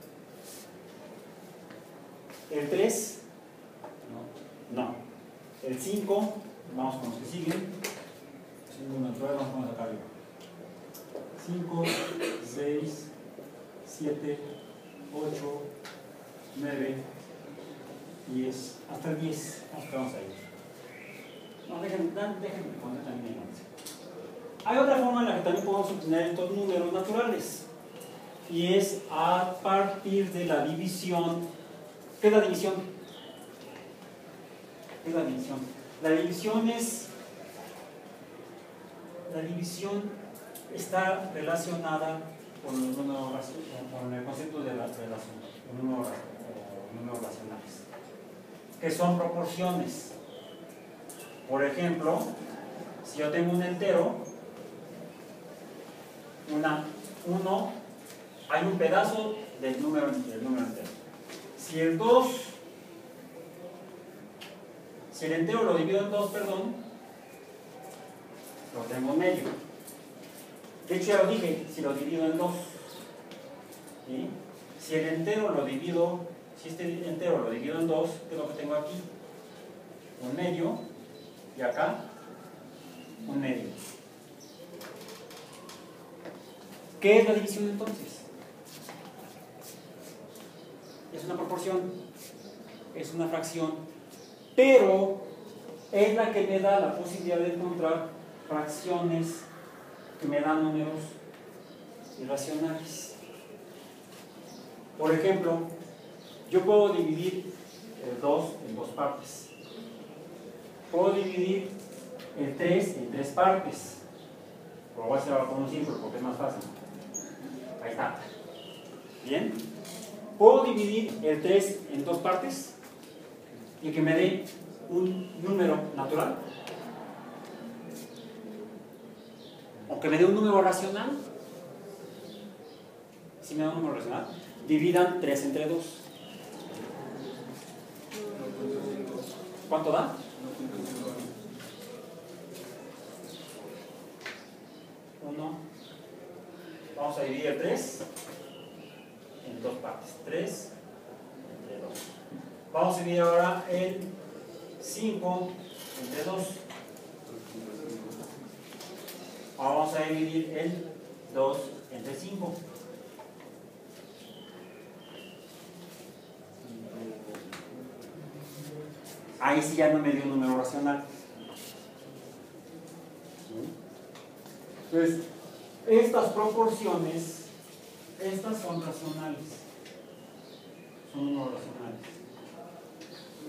El 3, no. El 5, vamos con los que siguen. Es un número natural, vamos a poner acá arriba. 5, 6, 7, 8, 9, 10, hasta el 10. Vamos ahí. No, déjenme poner también el 11. Hay otra forma en la que también podemos obtener estos números naturales, y es a partir de la división. ¿Qué es la división? ¿Qué es la división? La división está relacionada con los números, con el concepto de la relación, con números racionales, que son proporciones. Por ejemplo, si yo tengo un entero, 1, hay un pedazo del número entero. Si el entero lo divido en 2, lo tengo medio. De hecho ya lo dije, si lo divido en 2. ¿Sí? Si este entero lo divido en 2, ¿qué es lo que tengo aquí? Un medio, y acá un medio. ¿Qué es la división entonces? Es una proporción, es una fracción, pero es la que me da la posibilidad de encontrar fracciones que me dan números irracionales. Por ejemplo, yo puedo dividir el 2 en 2 partes. Puedo dividir el 3 en 3 partes. Lo voy a hacer con un símbolo porque es más fácil. Ahí está. Bien. Puedo dividir el 3 en 2 partes y que me dé un número natural, o que me dé un número racional. Si me da un número racional, dividan 3 entre 2. ¿Cuánto da? 1. Vamos a dividir el 3 en 2 partes. 3 entre 2. Vamos a dividir ahora el 5 entre 2. Ahora vamos a dividir el 2 entre 5. Ahí sí ya no me dio un número racional. Entonces, estas proporciones, estas son racionales. Son números racionales.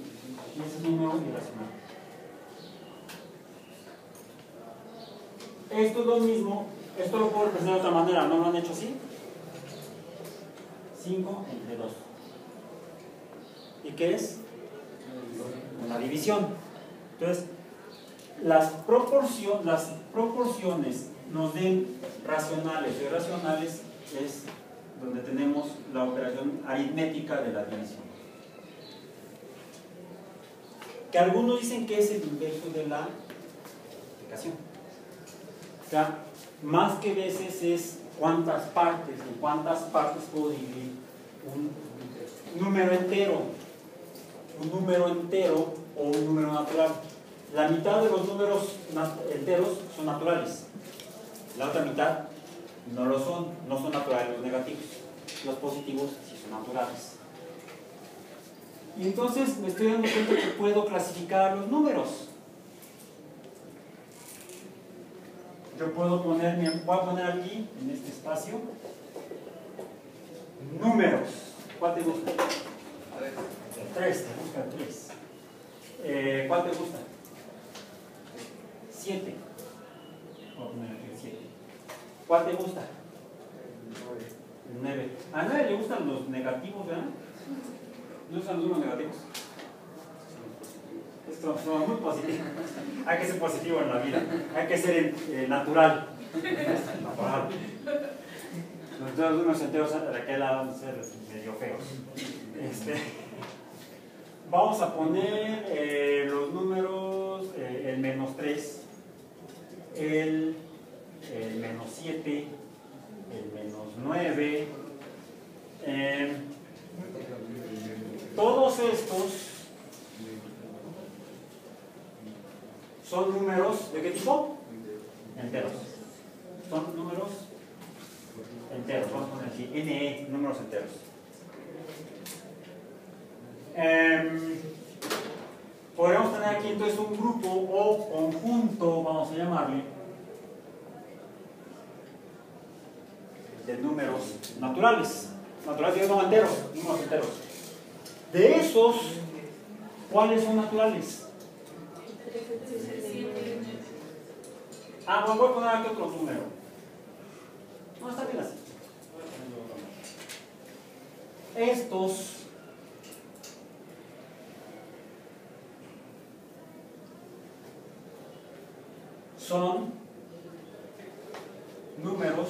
Y ese es un número irracional. Esto es lo mismo, esto lo puedo representar de otra manera, ¿no lo han hecho así? 5 entre 2. ¿Y qué es? Una división. Entonces, las proporciones nos den racionales o irracionales es donde tenemos la operación aritmética de la división. Que algunos dicen que es el inverso de la multiplicación. O sea, más que veces es cuántas partes, en cuántas partes puedo dividir un número entero. Un número entero o un número natural. La mitad de los números enteros son naturales. La otra mitad no lo son, no son naturales los negativos. Los positivos sí son naturales. Y entonces me estoy dando cuenta que puedo clasificar los números. Yo puedo poner, voy a poner aquí, en este espacio, números. ¿Cuál te gusta? El 3, te busca el 3. ¿Cuál te gusta? 7. Voy a poner aquí el 7. ¿Cuál te gusta? El 9. A nadie le gustan los negativos, ¿verdad? ¿No usan los números negativos? Esto es muy positivo. Hay que ser positivo en la vida. Hay que ser natural. Natural. Los números enteros de aquel lado van a ser medio feos. Vamos a poner los números, el menos 3, el menos 7, el menos 9. Todos estos son números ¿de qué tipo? Enteros. Son números enteros. Vamos a poner aquí NE, números enteros. Podríamos tener aquí entonces un grupo o conjunto, vamos a llamarle, de números naturales. Naturales no enteros, números enteros. De esos, ¿cuáles son naturales? Bueno, voy a poner aquí otro número. No, está bien así. Estos son números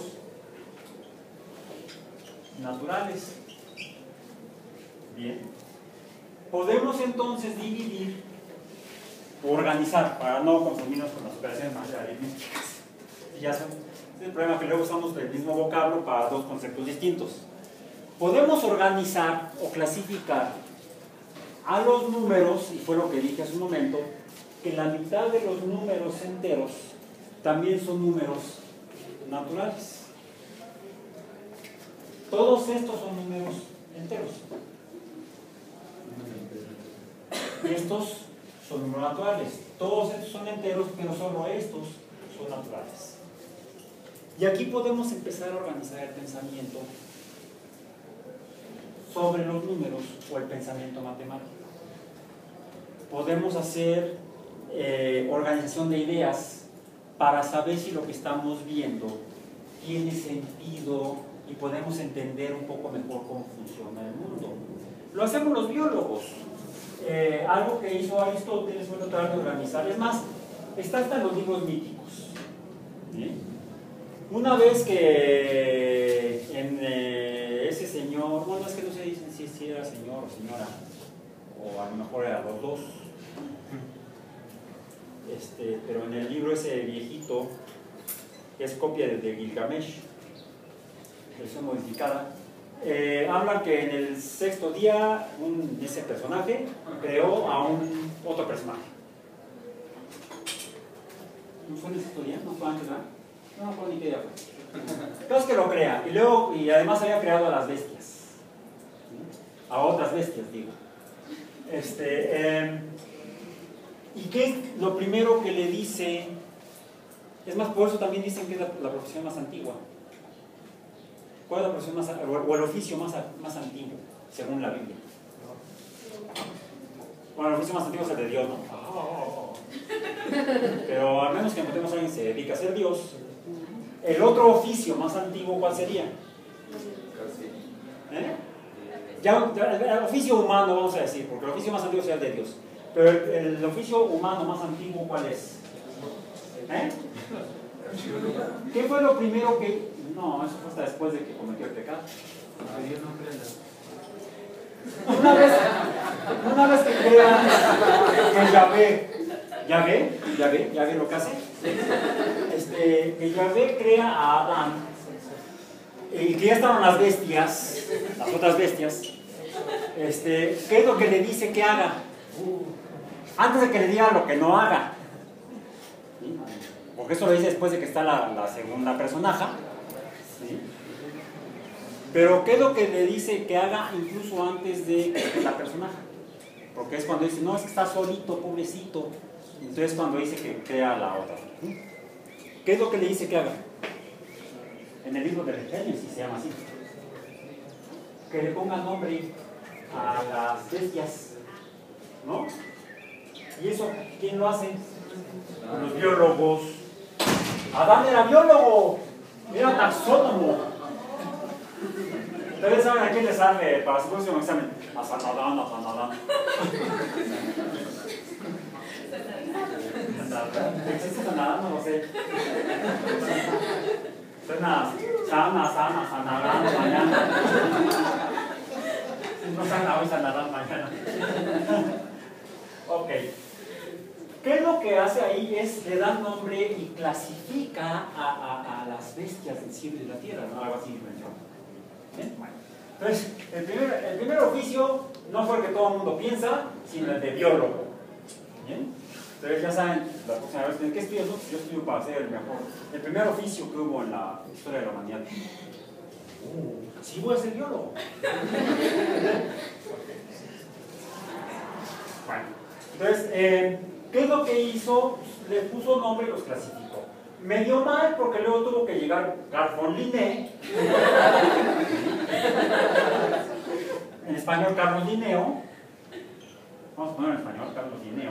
naturales. Bien. Podemos entonces dividir o organizar para no confundirnos con las operaciones más aritméticas. Ya son, es el problema que luego usamos el mismo vocablo para dos conceptos distintos. Podemos organizar o clasificar a los números, y fue lo que dije hace un momento, que la mitad de los números enteros también son números naturales. Todos estos son números enteros. Y estos son números naturales. Todos estos son enteros, pero solo estos son naturales. Y aquí podemos empezar a organizar el pensamiento sobre los números o el pensamiento matemático. Podemos hacer organización de ideas para saber si lo que estamos viendo tiene sentido y podemos entender un poco mejor cómo funciona el mundo. Lo hacemos los biólogos. Algo que hizo Aristóteles fue tratar de organizar. Es más, está hasta en los libros míticos. ¿Sí? Una vez que ese señor, bueno, es que no se dicen si era señor o señora, o a lo mejor eran los dos, pero en el libro ese viejito, que es copia de Gilgamesh, versión modificada, habla que en el sexto día ese personaje creó a otro personaje. ¿No fue en el sexto día? ¿No fue antes, verdad? No me acuerdo ni qué día fue. Entonces que lo crea, y además había creado a las bestias, ¿sí? A otras bestias, digo. ¿Y qué es lo primero que le dice? Es más, por eso también dicen que es la profesión más antigua. ¿Cuál es la profesión más antigua? O el oficio más antiguo, según la Biblia. Bueno, el oficio más antiguo es el de Dios, ¿no? Pero al menos que encontremos a alguien que se dedica a ser Dios. El otro oficio más antiguo, ¿cuál sería? Ya, el oficio humano, vamos a decir, porque el oficio más antiguo sea el de Dios. Pero el oficio humano más antiguo, ¿cuál es? ¿Qué fue lo primero que...? No, eso fue hasta después de que cometió el pecado. Dios no prenda. Una vez que crea que Yahvé lo que hace, que Yahvé crea a Adán, y que ya estaban las bestias, las otras bestias, ¿qué es lo que le dice que haga? Antes de que le diga lo que no haga. ¿Sí? Porque eso lo dice después de que está la segunda personaje. ¿Sí? Pero ¿qué es lo que le dice que haga incluso antes de la personaje? Porque es cuando dice, no, es que está solito, pobrecito. Entonces cuando dice que crea a la otra. ¿Qué es lo que le dice que haga? En el libro del Génesis se llama así. Que le ponga nombre a las bestias. ¿No? ¿Y eso quién lo hace? Los biólogos. Adán era biólogo, era taxónomo. Ustedes saben a quién le sale para su próximo examen. A San Adán, a San Adán. ¿Existe San Adán? No lo sé. Suena sana, San Adán, mañana. No sana hoy, San Adán, mañana. Ok. ¿Qué es lo que hace ahí? Le da nombre y clasifica a las bestias del cielo y de la tierra, ¿no? Algo así menciona. ¿Bien? Bueno. Entonces, el primer oficio no fue el que todo el mundo piensa, sino el de biólogo. ¿Bien? Entonces ya saben, la próxima vez, ¿qué estudias? No, yo estudio para ser el mejor. El primer oficio que hubo en la historia de la humanidad. Sí, voy a ser biólogo. Bueno, entonces, ¿qué es lo que hizo? Le puso nombre y los clasificó. Me dio mal porque luego tuvo que llegar Carl von Linné. En español, Carlos Linneo. Vamos a poner en español, Carlos Linneo.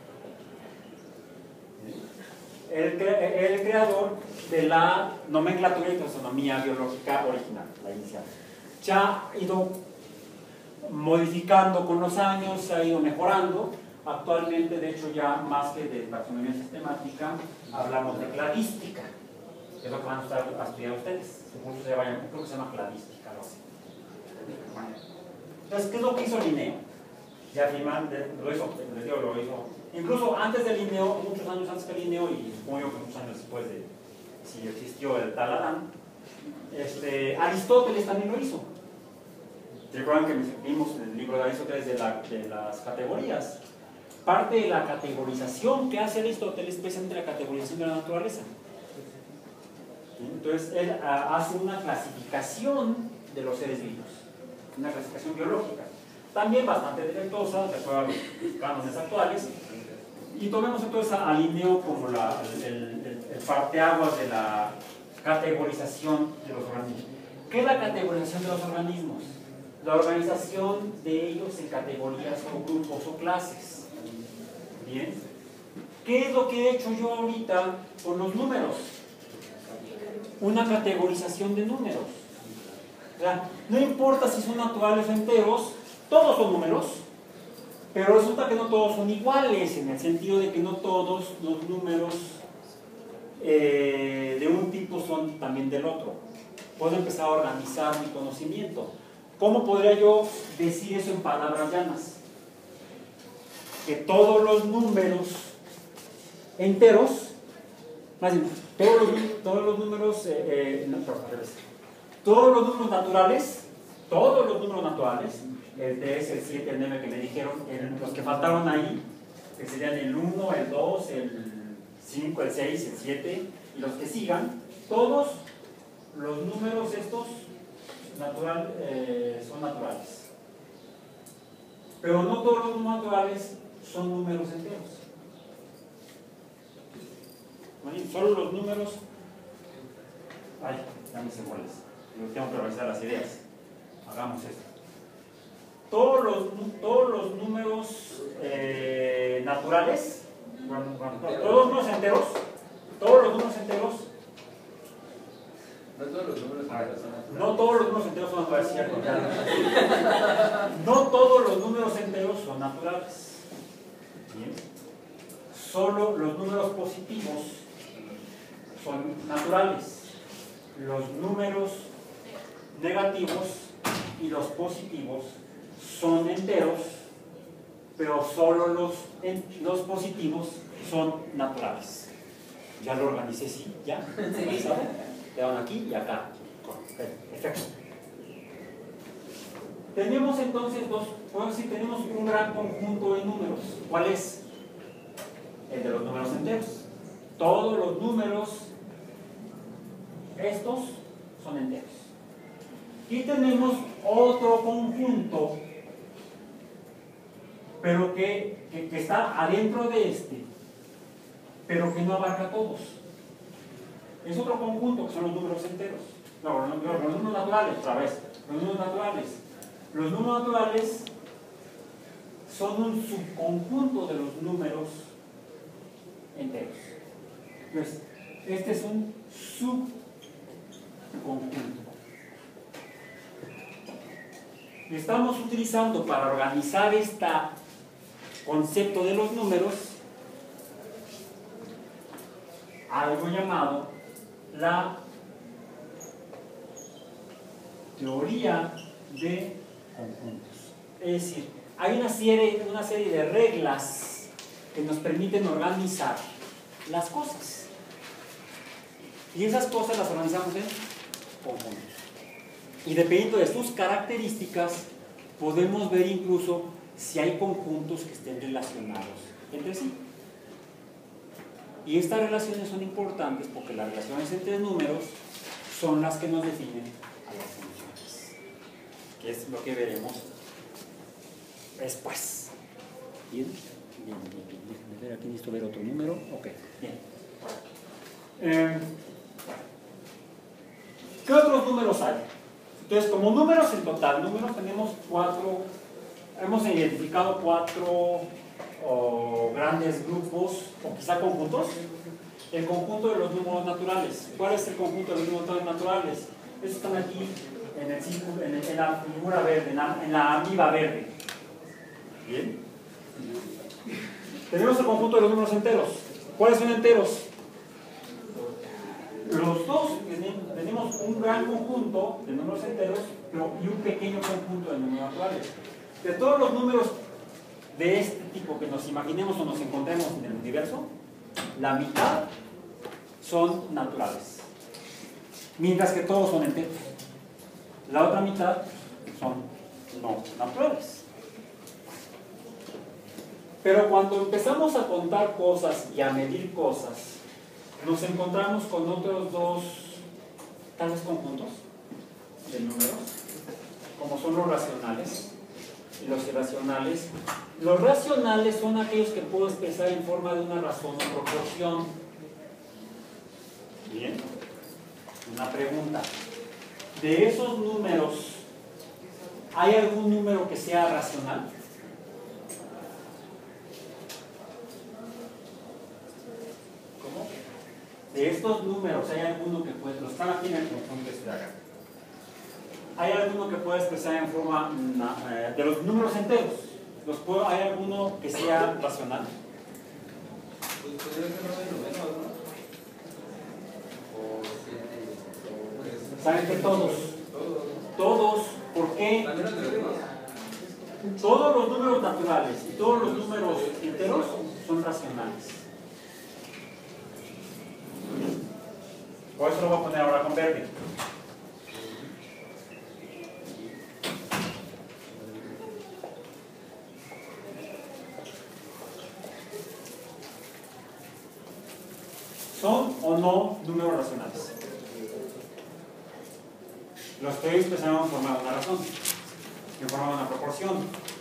El creador de la nomenclatura y taxonomía biológica original, la inicial. Ya ha ido modificando con los años, se ha ido mejorando. Actualmente, de hecho, ya más que de taxonomía sistemática, hablamos de cladística, que es lo que van a estudiar ustedes. Según se vayan, creo que se llama cladística, algo así. Entonces, ¿qué es lo que hizo Linneo? Ya Freeman lo hizo, les digo, lo hizo. Incluso antes de Linneo, muchos años antes que Linneo, y supongo yo que muchos años después de si existió el tal Adán, Aristóteles también lo hizo. Recuerdan que vimos en el libro de Aristóteles de las categorías. Parte de la categorización que hace Aristóteles es precisamente la categorización de la naturaleza. Entonces, él hace una clasificación de los seres vivos, una clasificación biológica, también bastante defectuosa, de acuerdo a los cánones actuales. Y tomemos entonces a Linneo como el parteaguas de la categorización de los organismos. ¿Qué es la categorización de los organismos? La organización de ellos en categorías o grupos o clases. Bien. ¿Qué es lo que he hecho yo ahorita con los números? Una categorización de números. O sea, no importa si son naturales o enteros, todos son números, pero resulta que no todos son iguales, en el sentido de que no todos los números de un tipo son también del otro. Puedo empezar a organizar mi conocimiento. ¿Cómo podría yo decir eso en palabras llanas? Que todos los números enteros, más bien, todos los números naturales, el 3, el 7, el 9 que me dijeron, los que faltaron ahí, que serían el 1, el 2, el 5, el 6, el 7, y los que sigan, todos los números estos son naturales. Pero no todos los números naturales son números enteros. Solo los números. Ay, ya me se bolas. Yo tengo que revisar las ideas. Hagamos esto. Todos los números naturales, Todos los números enteros, todos los números enteros, No todos los números enteros son naturales. no todos los números enteros son naturales, no todos los números enteros son naturales. Bien. Solo los números positivos son naturales. Los números negativos y los positivos son enteros, pero solo los positivos son naturales. Ya lo organicé, sí, ya. Le van aquí y acá. Perfecto. Tenemos entonces podemos decir, tenemos un gran conjunto de números. ¿Cuál es? El de los números enteros. Todos los números, estos son enteros. Y tenemos otro conjunto, pero que está adentro de este, pero que no abarca a todos. Es otro conjunto que son los números enteros. No, los números naturales, otra vez. Los números naturales. Los números naturales son un subconjunto de los números enteros. Entonces, este es un subconjunto. Estamos utilizando para organizar este concepto de los números algo llamado la teoría de conjuntos. Es decir, hay una serie de reglas que nos permiten organizar las cosas. Y esas cosas las organizamos en conjuntos. Y dependiendo de sus características, podemos ver incluso si hay conjuntos que estén relacionados entre sí. Y estas relaciones son importantes porque las relaciones entre números son las que nos definen a las funciones, que es lo que veremos después. ¿Bien? Bien. Déjenme ver, aquí necesito ver otro número. Ok, bien. ¿Qué otros números hay? Entonces, como números en total, números tenemos 4, hemos identificado 4 grandes grupos, o quizá conjuntos. El conjunto de los números naturales. ¿Cuál es el conjunto de los números naturales? Estos están aquí en el círculo, en la figura verde, en la amiba verde. Bien. Tenemos el conjunto de los números enteros. ¿Cuáles son enteros? Los dos tenemos un gran conjunto de números enteros y un pequeño conjunto de números naturales. De todos los números de este tipo que nos imaginemos o nos encontremos en el universo, la mitad son naturales, mientras que todos son enteros. La otra mitad son no naturales. Pero cuando empezamos a contar cosas y a medir cosas, nos encontramos con otros dos, tal vez conjuntos de números, como son los racionales y los irracionales. Los racionales son aquellos que puedo expresar en forma de una razón o proporción. Bien. Una pregunta. ¿De esos números hay algún número que sea racional? ¿Cómo? De estos números, ¿hay alguno que puede, los están aquí en el conjunto de acá? ¿Hay alguno que pueda expresar en forma de los números enteros? ¿Hay alguno que sea racional? Pues podría ser 9 novenos, ¿no? O 7, ¿Saben que todos? Todos, ¿por qué? Al menos de los demás. Todos los números naturales y todos los números enteros son racionales. Por eso lo voy a poner ahora con verde. ¿Son o no números racionales? Los estoy expresando en forma de una razón, en forma de una proporción.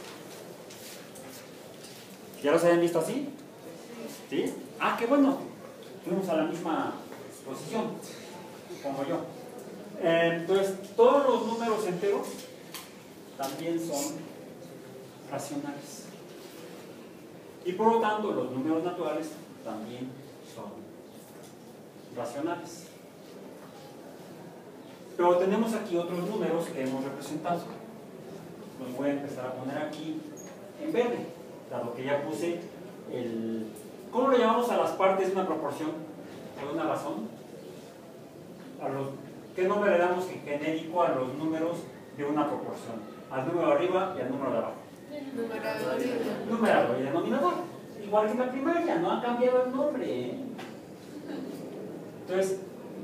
¿Ya los habían visto así? ¿Sí? Ah, qué bueno. Fuimos a la misma posición, como yo. Entonces, todos los números enteros también son racionales. Y por lo tanto, los números naturales también son racionales. Pero tenemos aquí otros números que hemos representado. Los voy a empezar a poner aquí en verde, dado que ya puse el... ¿Cómo le llamamos a las partes de una proporción? ¿Por una razón? ¿Qué nombre le damos genérico a los números de una proporción? Al número de arriba y al número de abajo. Numerador y denominador. Igual que en la primaria, no ha cambiado el nombre, ¿eh? Entonces,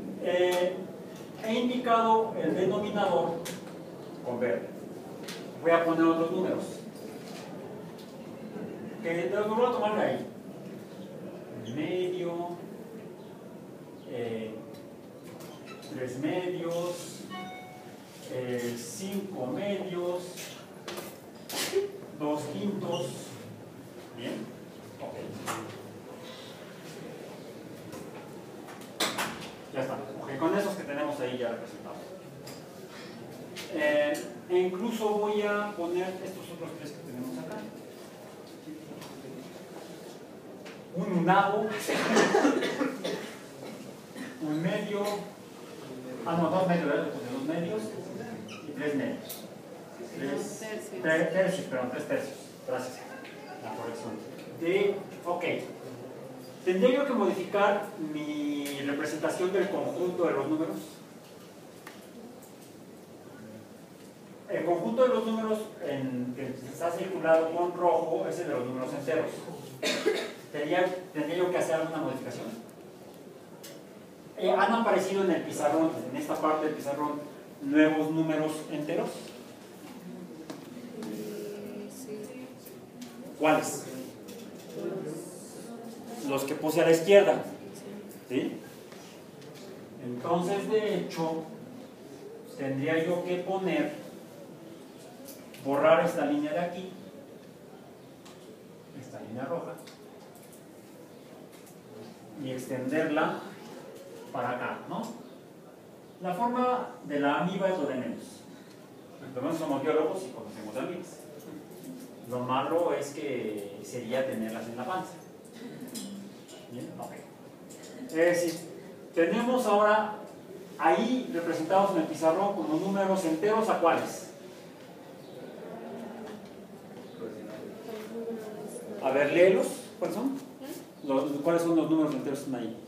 he indicado el denominador con verde. Voy a poner otros números. Que los voy a tomar de ahí. Medio, 3 medios, 5 medios, 2 quintos. Bien, ok. Ya está. Okay, con esos que tenemos ahí ya representados. E incluso voy a poner estos otros tres que tenemos acá. Un unavo, un medio, no, 2 medios, ¿verdad? Puse 2 medios y 3 medios. 3 tercios, perdón, 3 tercios. Gracias. La corrección. Ok. ¿Tendría yo que modificar mi representación del conjunto de los números? El conjunto de los números que está circulado con rojo es el de los números enteros. ¿Tendría yo que hacer alguna modificación? ¿Han aparecido en el pizarrón, en esta parte del pizarrón, nuevos números enteros? ¿Cuáles? Los que puse a la izquierda. ¿Sí? Entonces, de hecho, tendría yo que borrar esta línea de aquí, esta línea roja, y extenderla para acá, ¿no? La forma de la amiba es lo de menos. Entonces somos biólogos y conocemos de amibas. Lo malo es que sería tenerlas en la panza. Bien, ok. Es decir, tenemos ahora ahí representados en el pizarrón como números enteros, ¿a cuáles? A ver, léelos. ¿Cuáles son? ¿Cuáles son los números enteros que están ahí?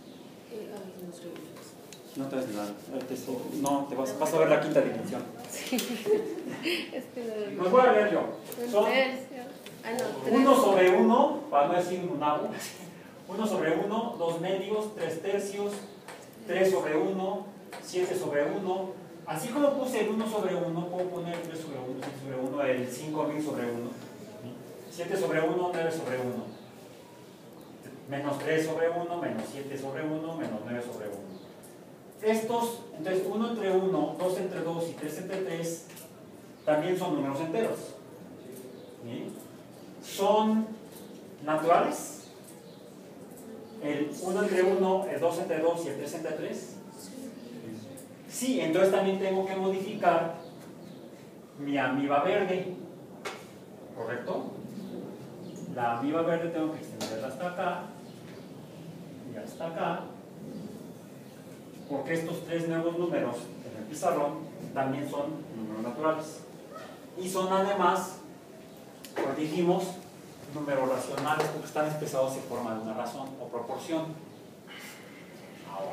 No te ves nada. No, te vas a ver la quinta dimensión. Sí. Es que Los voy a leer yo. Son 1 sobre 1, para no decir un unavo. 1 sobre 1, 2 medios, 3 tercios, 3 sobre 1, 7 sobre 1. Así como puse el 1 sobre 1, puedo poner 3 sobre 1, 7 sobre 1, el 5000 sobre 1. 7 sobre 1, 9 sobre 1. Menos 3 sobre 1, menos 7 sobre 1, menos 9 sobre 1. Estos, entonces 1 entre 1, 2 entre 2 y 3 entre 3, también son números enteros. ¿Sí? Son naturales. El 1 entre 1, el 2 entre 2 y el 3 entre 3. Sí, entonces también tengo que modificar mi amiba verde. ¿Correcto? La amiba verde tengo que extenderla hasta acá y hasta acá, porque estos tres nuevos números en el pizarrón también son números naturales. Y son además, como dijimos, números racionales, porque están expresados en forma de una razón o proporción. Ahora,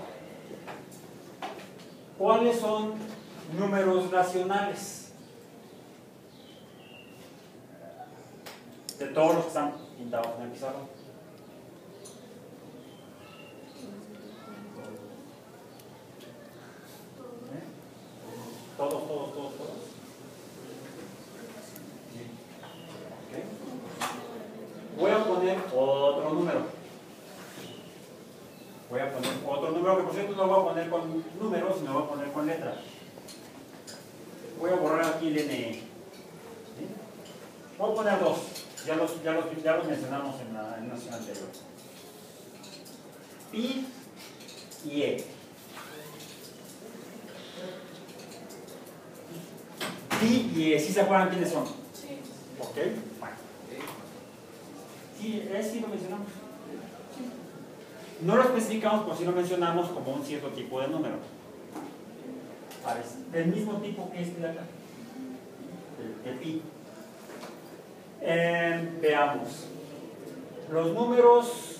¿cuáles son números racionales? De todos los que están pintados en el pizarrón. Todos. Okay. Voy a poner otro número. Que por cierto no voy a poner con números, sino voy a poner con letras. Voy a borrar aquí el N. ¿Sí? Voy a poner 2. Ya los mencionamos en la sesión anterior. Pi y E. Pi y E. ¿Sí se acuerdan quiénes son? Sí. Ok, bueno. Sí, sí lo mencionamos. No lo especificamos, pero sí lo mencionamos como un cierto tipo de número. ¿Sabes? Del mismo tipo que este de acá. El pi. Veamos. Los números,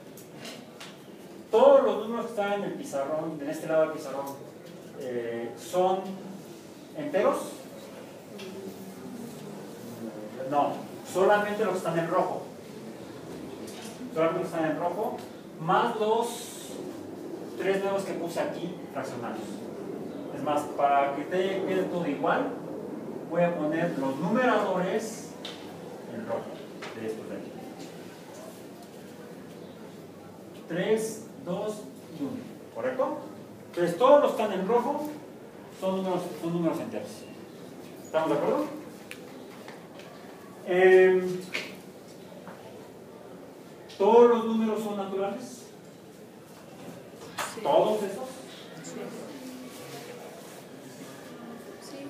todos los números que están en el pizarrón, en este lado del pizarrón, ¿son enteros? No, solamente los que están en rojo. Solamente los que están en rojo, más los 3 nuevos que puse aquí, fraccionarios. Es más, para que te quede todo igual, voy a poner los numeradores en rojo de estos de aquí. 3, 2 y 1, ¿correcto? Entonces todos los que están en rojo son números enteros. ¿Estamos de acuerdo? ¿Todos los números son naturales? Sí. ¿Todos esos? Sí. Sí.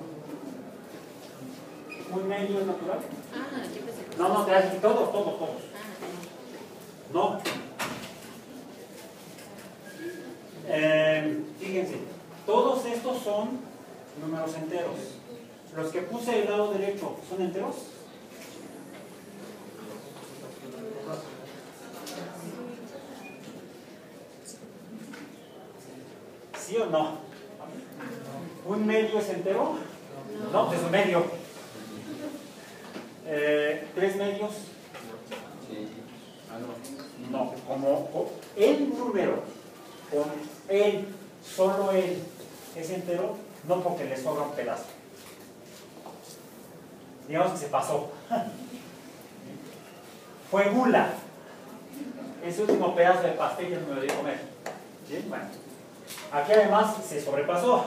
¿Un medio es natural? Ah, yo pensé que... No, te das todos. Ah, No. Fíjense, todos estos son números enteros. Los que puse del lado derecho, ¿son enteros? ¿Sí o no? ¿Un medio es entero? No, pues es un medio. 3 medios. Sí. Ah, no. No, como el número con él, solo él es entero, no porque le sobra un pedazo. Digamos que se pasó. Fue gula. Ese último pedazo de pastel ya no me lo dio comer. ¿Sí? Bueno, aquí además se sobrepasó.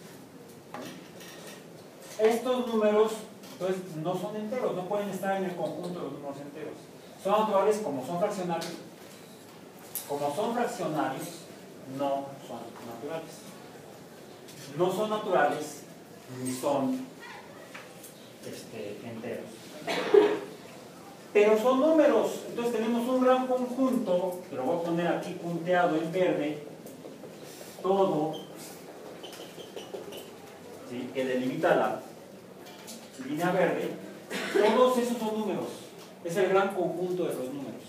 Estos números, entonces, no son enteros, no pueden estar en el conjunto de los números enteros. Son naturales como son fraccionarios. Como son fraccionarios, no son naturales. No son naturales ni son enteros. Pero son números. Entonces tenemos un gran conjunto, que lo voy a poner aquí punteado en verde, todo, ¿sí?, que delimita la línea verde. Todos esos son números. Es el gran conjunto de los números.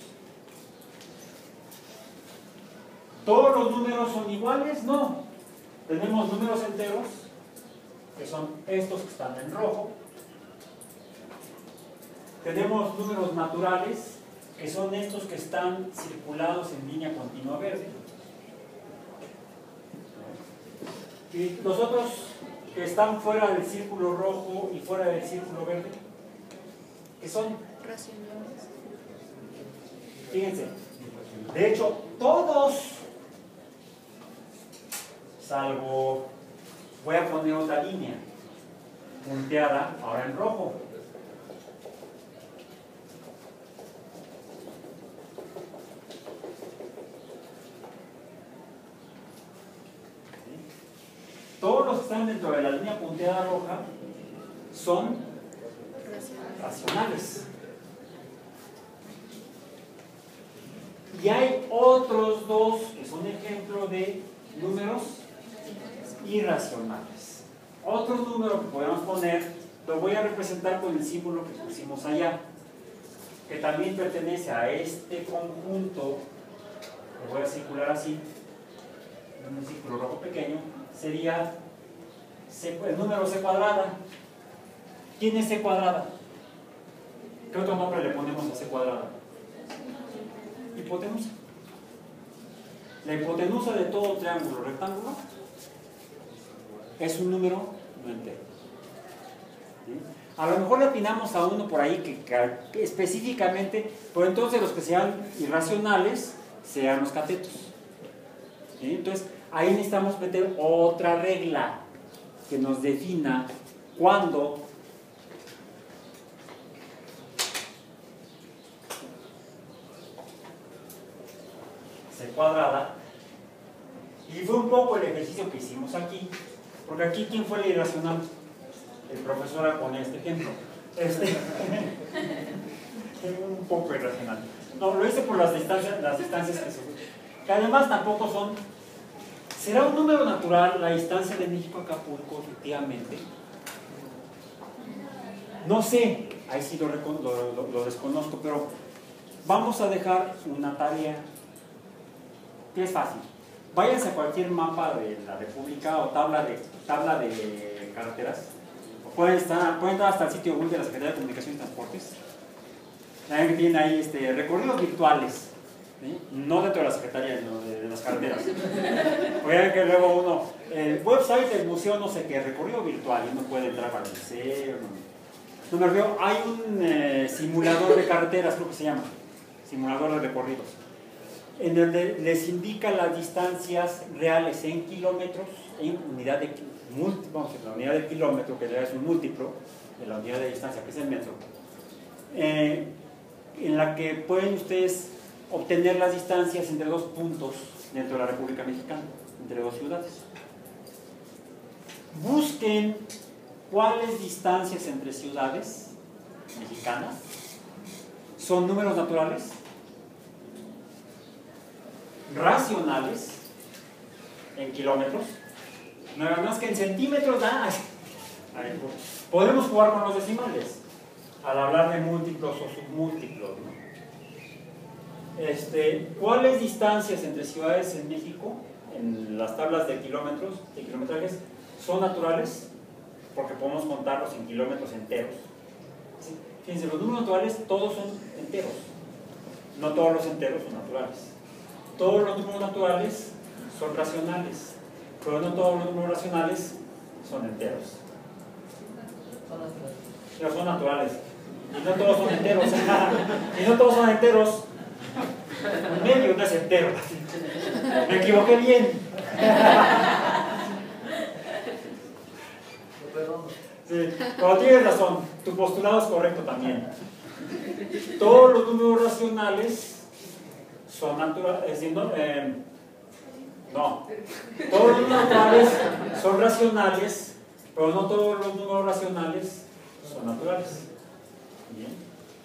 ¿Todos los números son iguales? No. Tenemos números enteros, que son estos que están en rojo. Tenemos números naturales, que son estos que están circulados en línea continua verde. Y los otros que están fuera del círculo rojo y fuera del círculo verde, que son, Racionales. fíjense, de hecho, todos, salvo, voy a poner otra línea punteada ahora en rojo. Todos los que están dentro de la línea punteada roja son racionales. Y hay otros dos que son ejemplo de números irracionales. Otro número que podemos poner, lo voy a representar con el símbolo que pusimos allá, que también pertenece a este conjunto, lo voy a circular así, en un círculo rojo pequeño, sería el número c cuadrada. ¿Quién es c cuadrada? ¿Qué otro nombre le ponemos a c cuadrada? Hipotenusa. La hipotenusa de todo triángulo rectángulo es un número no entero. ¿Sí? A lo mejor le atinamos a uno por ahí que específicamente, pero entonces los que sean irracionales sean los catetos. ¿Sí? Entonces ahí necesitamos meter otra regla que nos defina cuándo c cuadrada. Y fue un poco el ejercicio que hicimos aquí, porque aquí ¿quién fue el irracional? El profesor pone este ejemplo. un poco irracional. No, lo hice por las distancias que son. Que además tampoco son. ¿Será un número natural la distancia de México a Acapulco, efectivamente? No sé, ahí sí lo desconozco, pero vamos a dejar una tarea que es fácil. Váyanse a cualquier mapa de la República o tabla de carreteras. Pueden entrar hasta el sitio web de la Secretaría de Comunicación y Transportes. Saben que tienen ahí recorridos virtuales, ¿sí? No dentro de la Secretaría, sino de las carreteras. Oigan que luego uno, el website del museo no sé qué, recorrido virtual, y uno puede entrar para el museo. No me refiero, hay un simulador de carreteras, creo que se llama, simulador de recorridos, en donde les indica las distancias reales en kilómetros, en unidad de la unidad de kilómetro, que es un múltiplo de la unidad de distancia, que es el metro, en la que pueden ustedes obtener las distancias entre dos puntos dentro de la República Mexicana, entre dos ciudades. Busquen cuáles distancias entre ciudades mexicanas son números naturales, racionales en kilómetros, nada más que en centímetros. Podemos jugar con los decimales al hablar de múltiplos o submúltiplos, ¿no? ¿Cuáles distancias entre ciudades en México en las tablas de kilómetros, de kilometrajes, son naturales? Porque podemos contarlos en kilómetros enteros. ¿Sí? Fíjense, los números naturales todos son enteros. No todos los enteros son naturales. Todos los números naturales son racionales, pero no todos los números racionales son enteros. Pero son naturales. Y no todos son enteros. Y no todos son enteros. Un medio no es entero. Me equivoqué bien. Sí, pero tienes razón, tu postulado es correcto también. Todos los números racionales son naturales, es decir, no, todos los números naturales son racionales, pero no todos los números racionales son naturales. Bien.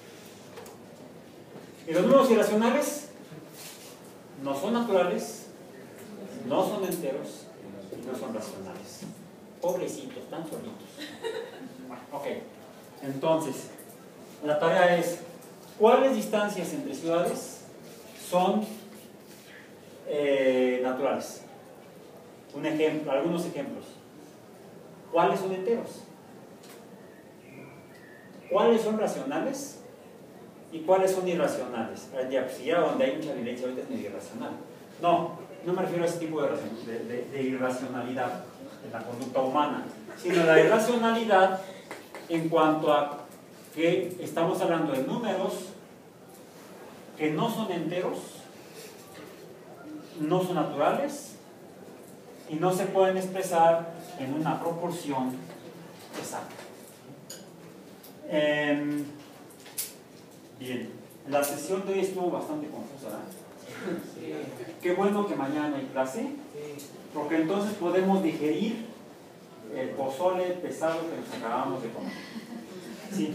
Y los números irracionales no son naturales, no son enteros y no son racionales. Pobrecitos, tan solitos. Ok, entonces, la tarea es, ¿cuáles distancias entre ciudades son naturales? Un ejemplo, algunos ejemplos. ¿Cuáles son enteros? ¿Cuáles son racionales? ¿Y cuáles son irracionales? El diapositiva donde hay mucha evidencia ahorita es medio irracional. No me refiero a ese tipo de irracionalidad en la conducta humana, sino la irracionalidad en cuanto a que estamos hablando de números que no son enteros, no son naturales y no se pueden expresar en una proporción exacta. Bien, la sesión de hoy estuvo bastante confusa, ¿verdad? Sí. Qué bueno que mañana hay clase, porque entonces podemos digerir el pozole pesado que nos acabamos de comer. Sí.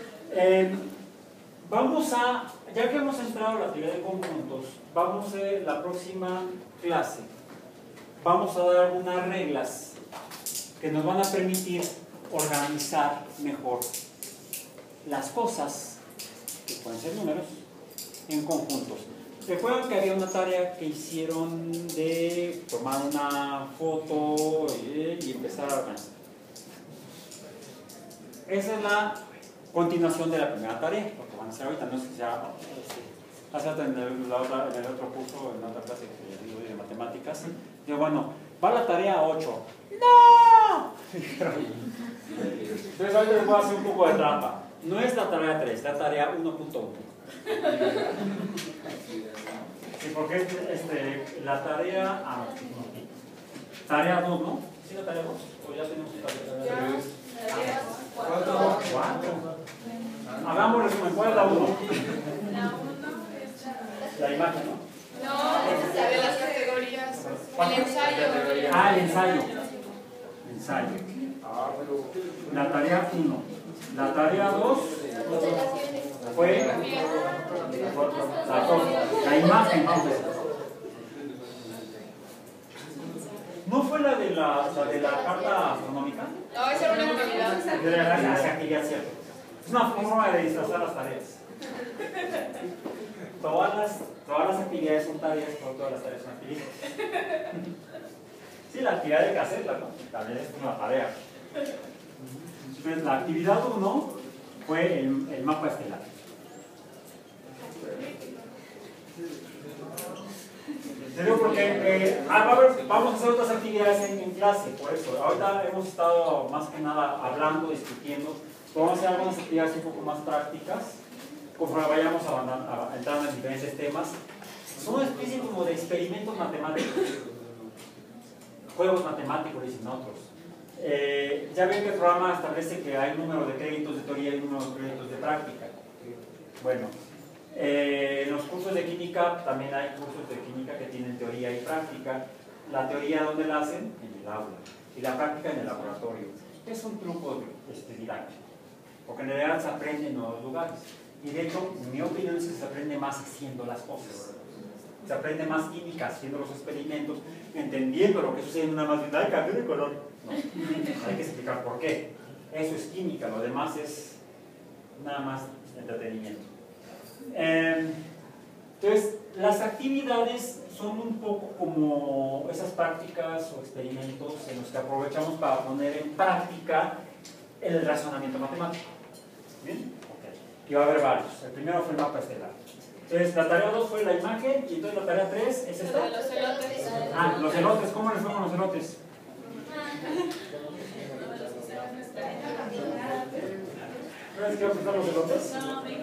Vamos a, ya que hemos entrado a la teoría de conjuntos, vamos a ver la próxima clase. Vamos a dar unas reglas que nos van a permitir organizar mejor las cosas, que pueden ser números, en conjuntos. Recuerdan que había una tarea que hicieron de tomar una foto y empezar a organizar. Esa es la continuación de la primera tarea, lo que van a hacer ahorita. No es que sea hace en el otro curso, en la otra clase que digo de matemáticas. Digo, bueno, va la tarea 8. ¡No! Entonces ahorita les voy a hacer un poco de trampa. No es la tarea 3, es la tarea 1.1. Sí, porque es la tarea. Tarea 2, ¿no? ¿Sí la tarea 2? ¿O ya tenemos tarea 3? 4. Hagamos resumen. ¿Cuál es la 1? La 1 es La imagen, ¿no? No, es de las categorías. El ensayo. El ensayo. Ensayo. La tarea 1. La tarea 2. Constelaciones. Fue la imagen, vamos a decir. ¿No fue la de la carta astronómica? No, esa era una actividad. De la actividad, cierto. Es una forma de disfrazar las tareas. Todas las actividades son tareas, pero todas las tareas son actividades. Sí, la actividad hay que hacerla, ¿no? También es una tarea. Entonces, la actividad 1 fue el mapa estelar. Te digo porque vamos a hacer otras actividades en clase, por eso. Ahorita hemos estado más que nada hablando, discutiendo. Vamos a hacer algunas actividades un poco más prácticas, conforme vayamos entrando en diferentes temas. Son una especie como de experimentos matemáticos, juegos matemáticos, dicen otros. Ya ven que el programa establece que hay un número de créditos de teoría y un número de créditos de práctica. Bueno, en los cursos de química también hay cursos de química que tienen teoría y práctica. La teoría, ¿dónde la hacen? En el aula. Y la práctica en el laboratorio. Es un truco didáctico, porque en realidad se aprende en nuevos lugares. Y de hecho, mi opinión es que se aprende más haciendo las cosas. Se aprende más química haciendo los experimentos, entendiendo lo que sucede en una máquina. ¡Ay, cambió de color! No, hay que explicar por qué. Eso es química, lo demás es nada más entretenimiento. Entonces, las actividades son un poco como esas prácticas o experimentos en los que aprovechamos para poner en práctica el razonamiento matemático. ¿Bien? Okay. Y va a haber varios. El primero fue el mapa estelar. Entonces, la tarea 2 fue la imagen, y entonces la tarea 3 es esta. Los elotes. Ah, los elotes. ¿Cómo les fue con los elotes? ¿Sabes qué va a empezar los elotes?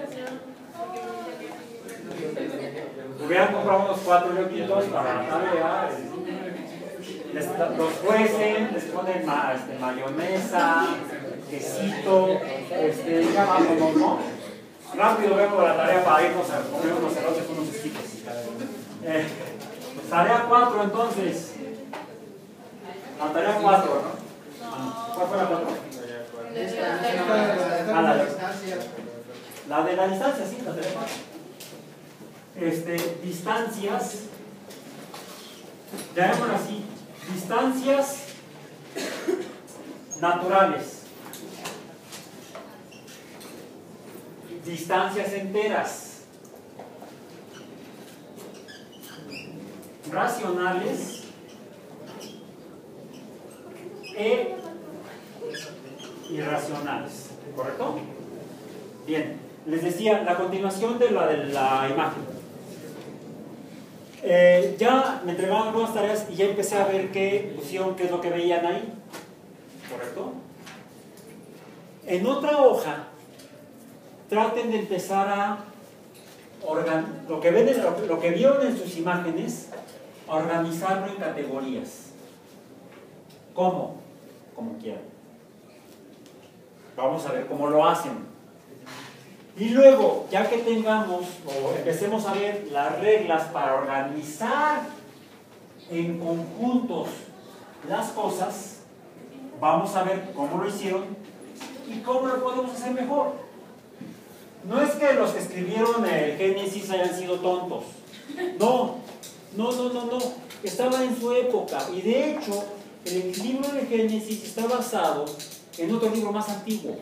Hubieran comprado unos 4 elotitos para la tarea. Los cuecen, les ponen mayonesa, quesito, vámonos, ¿no? Rápido vemos la tarea para irnos a comer unos elotes, unos esquites. Tarea 4 entonces. La tarea 4, ¿no? ¿Cuál fue la 4? La de la distancia, sí, la tarea 4. Distancias, llamémoslo así, distancias naturales, distancias enteras, racionales e irracionales, ¿correcto? Bien, les decía, la continuación de la imagen. Ya me entregaron algunas tareas y ya empecé a ver qué pusieron, qué es lo que veían ahí, ¿correcto? En otra hoja traten de empezar a lo que vieron en sus imágenes, a organizarlo en categorías. ¿Cómo? Como quieran. Vamos a ver cómo lo hacen. Y luego, ya que tengamos o empecemos a ver las reglas para organizar en conjuntos las cosas, vamos a ver cómo lo hicieron y cómo lo podemos hacer mejor. No es que los que escribieron el Génesis hayan sido tontos. No. Estaba en su época. Y de hecho, el libro de Génesis está basado en otro libro más antiguo.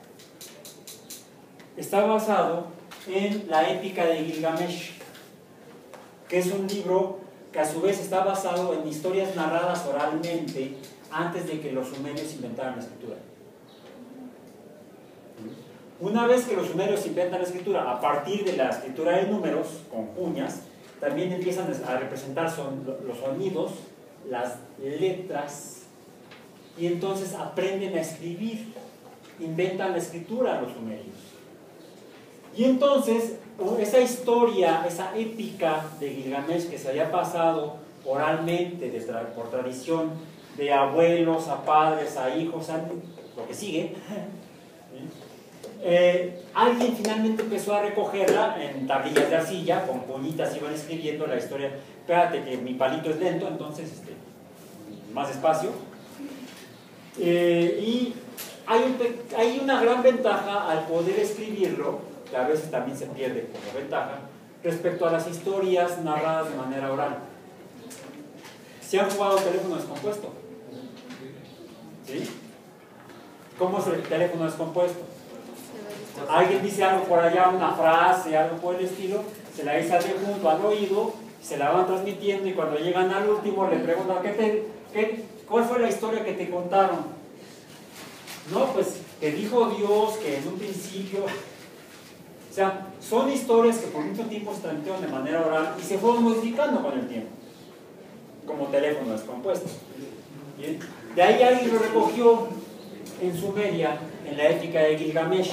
Está basado en la épica de Gilgamesh, que es un libro que a su vez está basado en historias narradas oralmente antes de que los sumerios inventaran la escritura. Una vez que los sumerios inventan la escritura, a partir de la escritura de números, con cuñas, también empiezan a representar los sonidos, las letras, y entonces aprenden a escribir, inventan la escritura los sumerios. Y entonces, esa historia, esa épica de Gilgamesh que se había pasado oralmente, por tradición, de abuelos a padres, a hijos, a lo que sigue, alguien finalmente empezó a recogerla en tablillas de arcilla, con puñitas iban escribiendo la historia. Espérate que mi palito es lento, entonces más despacio. Y hay una gran ventaja al poder escribirlo, que a veces también se pierde como ventaja, respecto a las historias narradas de manera oral. ¿Se han jugado teléfono descompuesto? ¿Sí? ¿Cómo es el teléfono descompuesto? Alguien dice algo por allá, una frase, algo por el estilo, se la dice alguien junto al oído, se la van transmitiendo y cuando llegan al último le preguntan, ¿cuál fue la historia que te contaron? No, pues que dijo Dios que en un principio... O sea, son historias que por mucho tiempo se transmitieron de manera oral y se fueron modificando con el tiempo, como teléfono descompuesto. ¿Bien? De ahí alguien lo recogió en Sumeria, en la épica de Gilgamesh.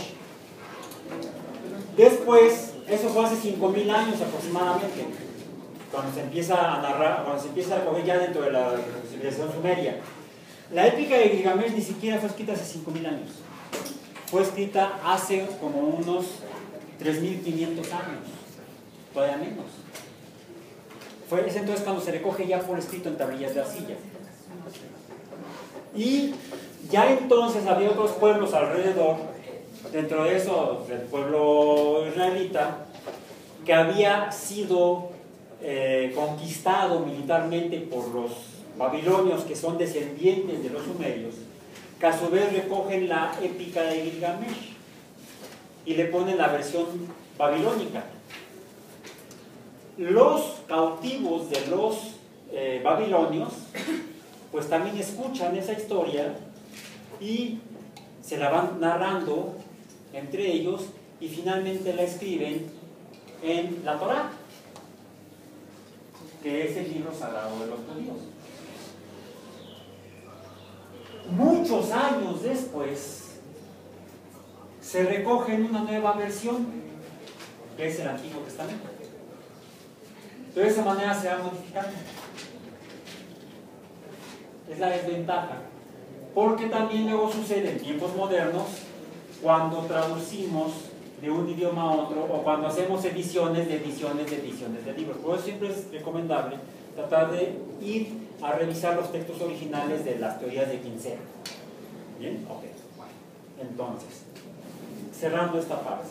Después, eso fue hace 5000 años aproximadamente, cuando se empieza a narrar, cuando se empieza a recoger ya dentro de la civilización sumeria. La épica de Gilgamesh ni siquiera fue escrita hace 5000 años. Fue escrita hace como unos 3500 años, todavía menos. Fue ese entonces cuando se recoge ya por escrito en tablillas de arcilla. Y ya entonces había otros pueblos alrededor, dentro de eso del pueblo israelita, que había sido conquistado militarmente por los babilonios, que son descendientes de los sumerios, que a su vez recogen la épica de Gilgamesh y le ponen la versión babilónica. Los cautivos de los babilonios pues también escuchan esa historia y se la van narrando entre ellos y finalmente la escriben en la Torá, que es el libro sagrado de los judíos. Muchos años después se recoge en una nueva versión, que es el Antiguo Testamento. De esa manera se va modificando. Es la desventaja, porque también luego sucede en tiempos modernos cuando traducimos de un idioma a otro o cuando hacemos ediciones de libros. Por eso siempre es recomendable tratar de ir a revisar los textos originales de las teorías de quien sea. ¿Bien? Ok. Bueno, entonces, cerrando esta parte.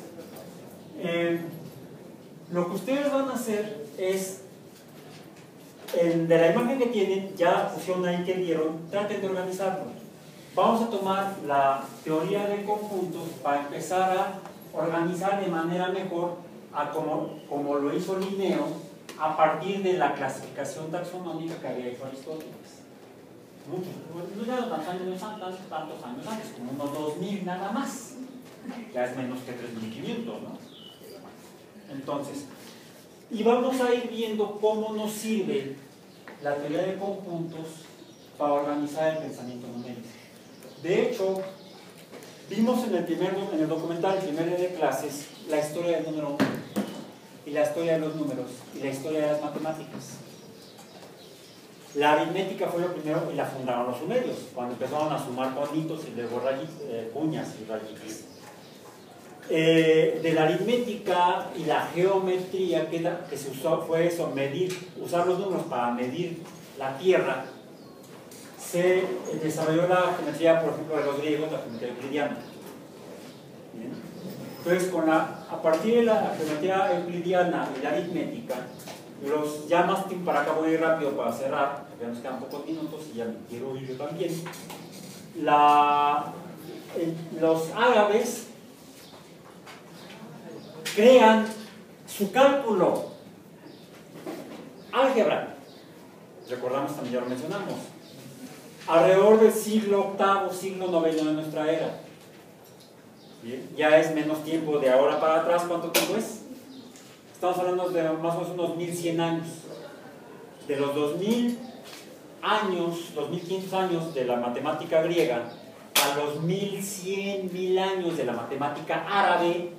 Lo que ustedes van a hacer es, de la imagen que tienen, ya la pusieron ahí que vieron, traten de organizarlo. Vamos a tomar la teoría de conjuntos para empezar a organizar de manera mejor a como lo hizo Linneo a partir de la clasificación taxonómica que había hecho Aristóteles. No ya tantos años antes, como unos 2000 nada más. Ya es menos que 3500, ¿no? Entonces, y vamos a ir viendo cómo nos sirve la teoría de conjuntos para organizar el pensamiento numérico. De hecho, vimos en el documental, el primer día de clases, la historia del número 1 y la historia de los números y la historia de las matemáticas. La aritmética fue lo primero y la fundaron los sumerios, cuando empezaron a sumar conitos y luego cuñas y rayitas. De la aritmética y la geometría que se usó fue eso, usar los números para medir la tierra. Se desarrolló la geometría, por ejemplo, de los griegos, la geometría euclidiana. ¿Bien? Entonces, a partir de la geometría euclidiana y la aritmética, ya más tiempo para acá, voy a ir rápido para cerrar, ya nos quedan pocos minutos y ya me quiero ir yo también. Los árabes crean su cálculo, álgebra, recordamos también, ya lo mencionamos, alrededor del siglo VIII, siglo IX de nuestra era. Bien, ya es menos tiempo de ahora para atrás. ¿Cuánto tiempo es? Estamos hablando de más o menos unos 1100 años. De los 2000 años, 2500 años de la matemática griega a los 1100, 1000 años de la matemática árabe,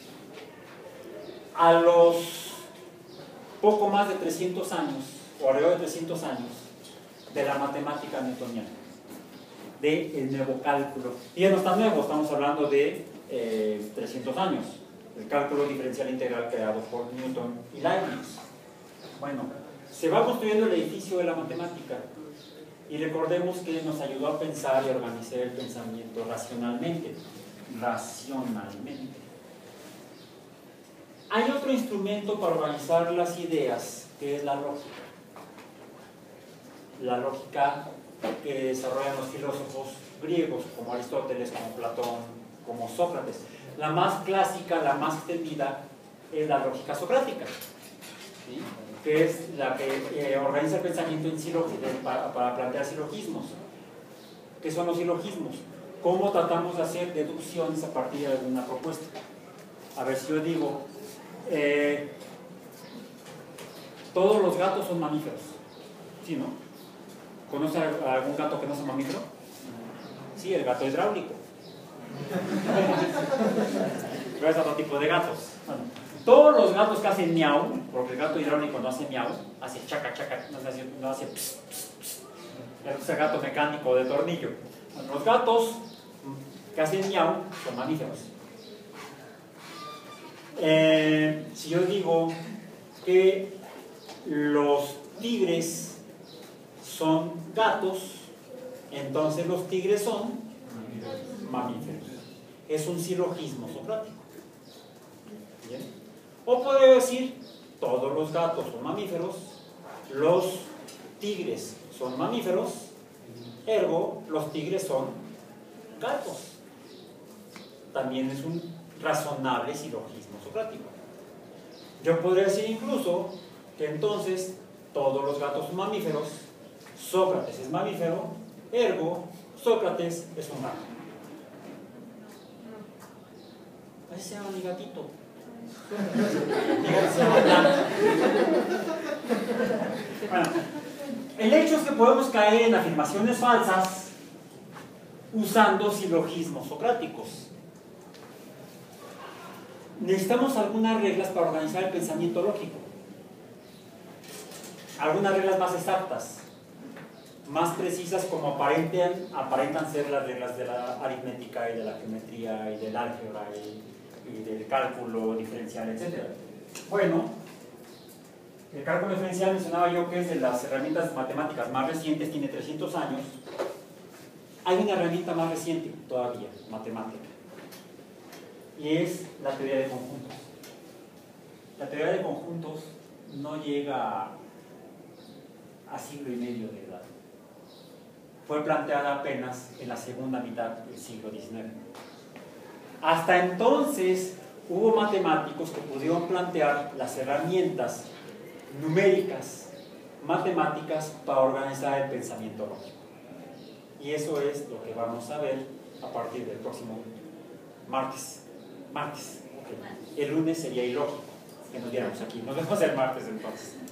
a los poco más de 300 años, o alrededor de 300 años, de la matemática newtoniana, del nuevo cálculo. Y ya no está nuevo, estamos hablando de 300 años, el cálculo diferencial integral creado por Newton y Leibniz. Bueno, se va construyendo el edificio de la matemática y recordemos que nos ayudó a pensar y organizar el pensamiento racionalmente. Hay otro instrumento para organizar las ideas, que es la lógica. La lógica que desarrollan los filósofos griegos, como Aristóteles, como Platón, como Sócrates. La más clásica, la más extendida, es la lógica socrática, ¿sí? Que es la que organiza el pensamiento en para plantear silogismos. ¿Qué son los silogismos? ¿Cómo tratamos de hacer deducciones a partir de alguna propuesta? A ver, si yo digo, todos los gatos son mamíferos, ¿sí, no? ¿Conocen algún gato que no sea mamífero? Sí, el gato hidráulico. Pero es otro tipo de gatos. Bueno, todos los gatos que hacen miau, porque el gato hidráulico no hace miau, hace chaca chaca, no hace ps, ps, ps. Es el gato mecánico de tornillo. Bueno, los gatos que hacen miau son mamíferos. Si yo digo que los tigres son gatos, entonces los tigres son mamíferos. Es un silogismo socrático. ¿Bien? O podría decir, todos los gatos son mamíferos, los tigres son mamíferos, ergo, los tigres son gatos. También es un razonable silogismo socrático. Yo podría decir incluso que entonces todos los gatos son mamíferos, Sócrates es mamífero, ergo, Sócrates es un gato. Así se llama mi gatito. Bueno, el hecho es que podemos caer en afirmaciones falsas usando silogismos socráticos. Necesitamos algunas reglas para organizar el pensamiento lógico. Algunas reglas más exactas, más precisas, como aparentan ser las reglas de la aritmética y de la geometría y del álgebra y del cálculo diferencial, etc. Bueno, el cálculo diferencial mencionaba yo que es de las herramientas matemáticas más recientes, tiene 300 años. Hay una herramienta más reciente todavía, matemática, y es la teoría de conjuntos. La teoría de conjuntos no llega a siglo y medio de edad. Fue planteada apenas en la segunda mitad del siglo XIX. Hasta entonces hubo matemáticos que pudieron plantear las herramientas numéricas, matemáticas, para organizar el pensamiento lógico. Y eso es lo que vamos a ver a partir del próximo martes. Okay. El lunes sería ilógico que nos viéramos aquí. Nos vemos el martes entonces.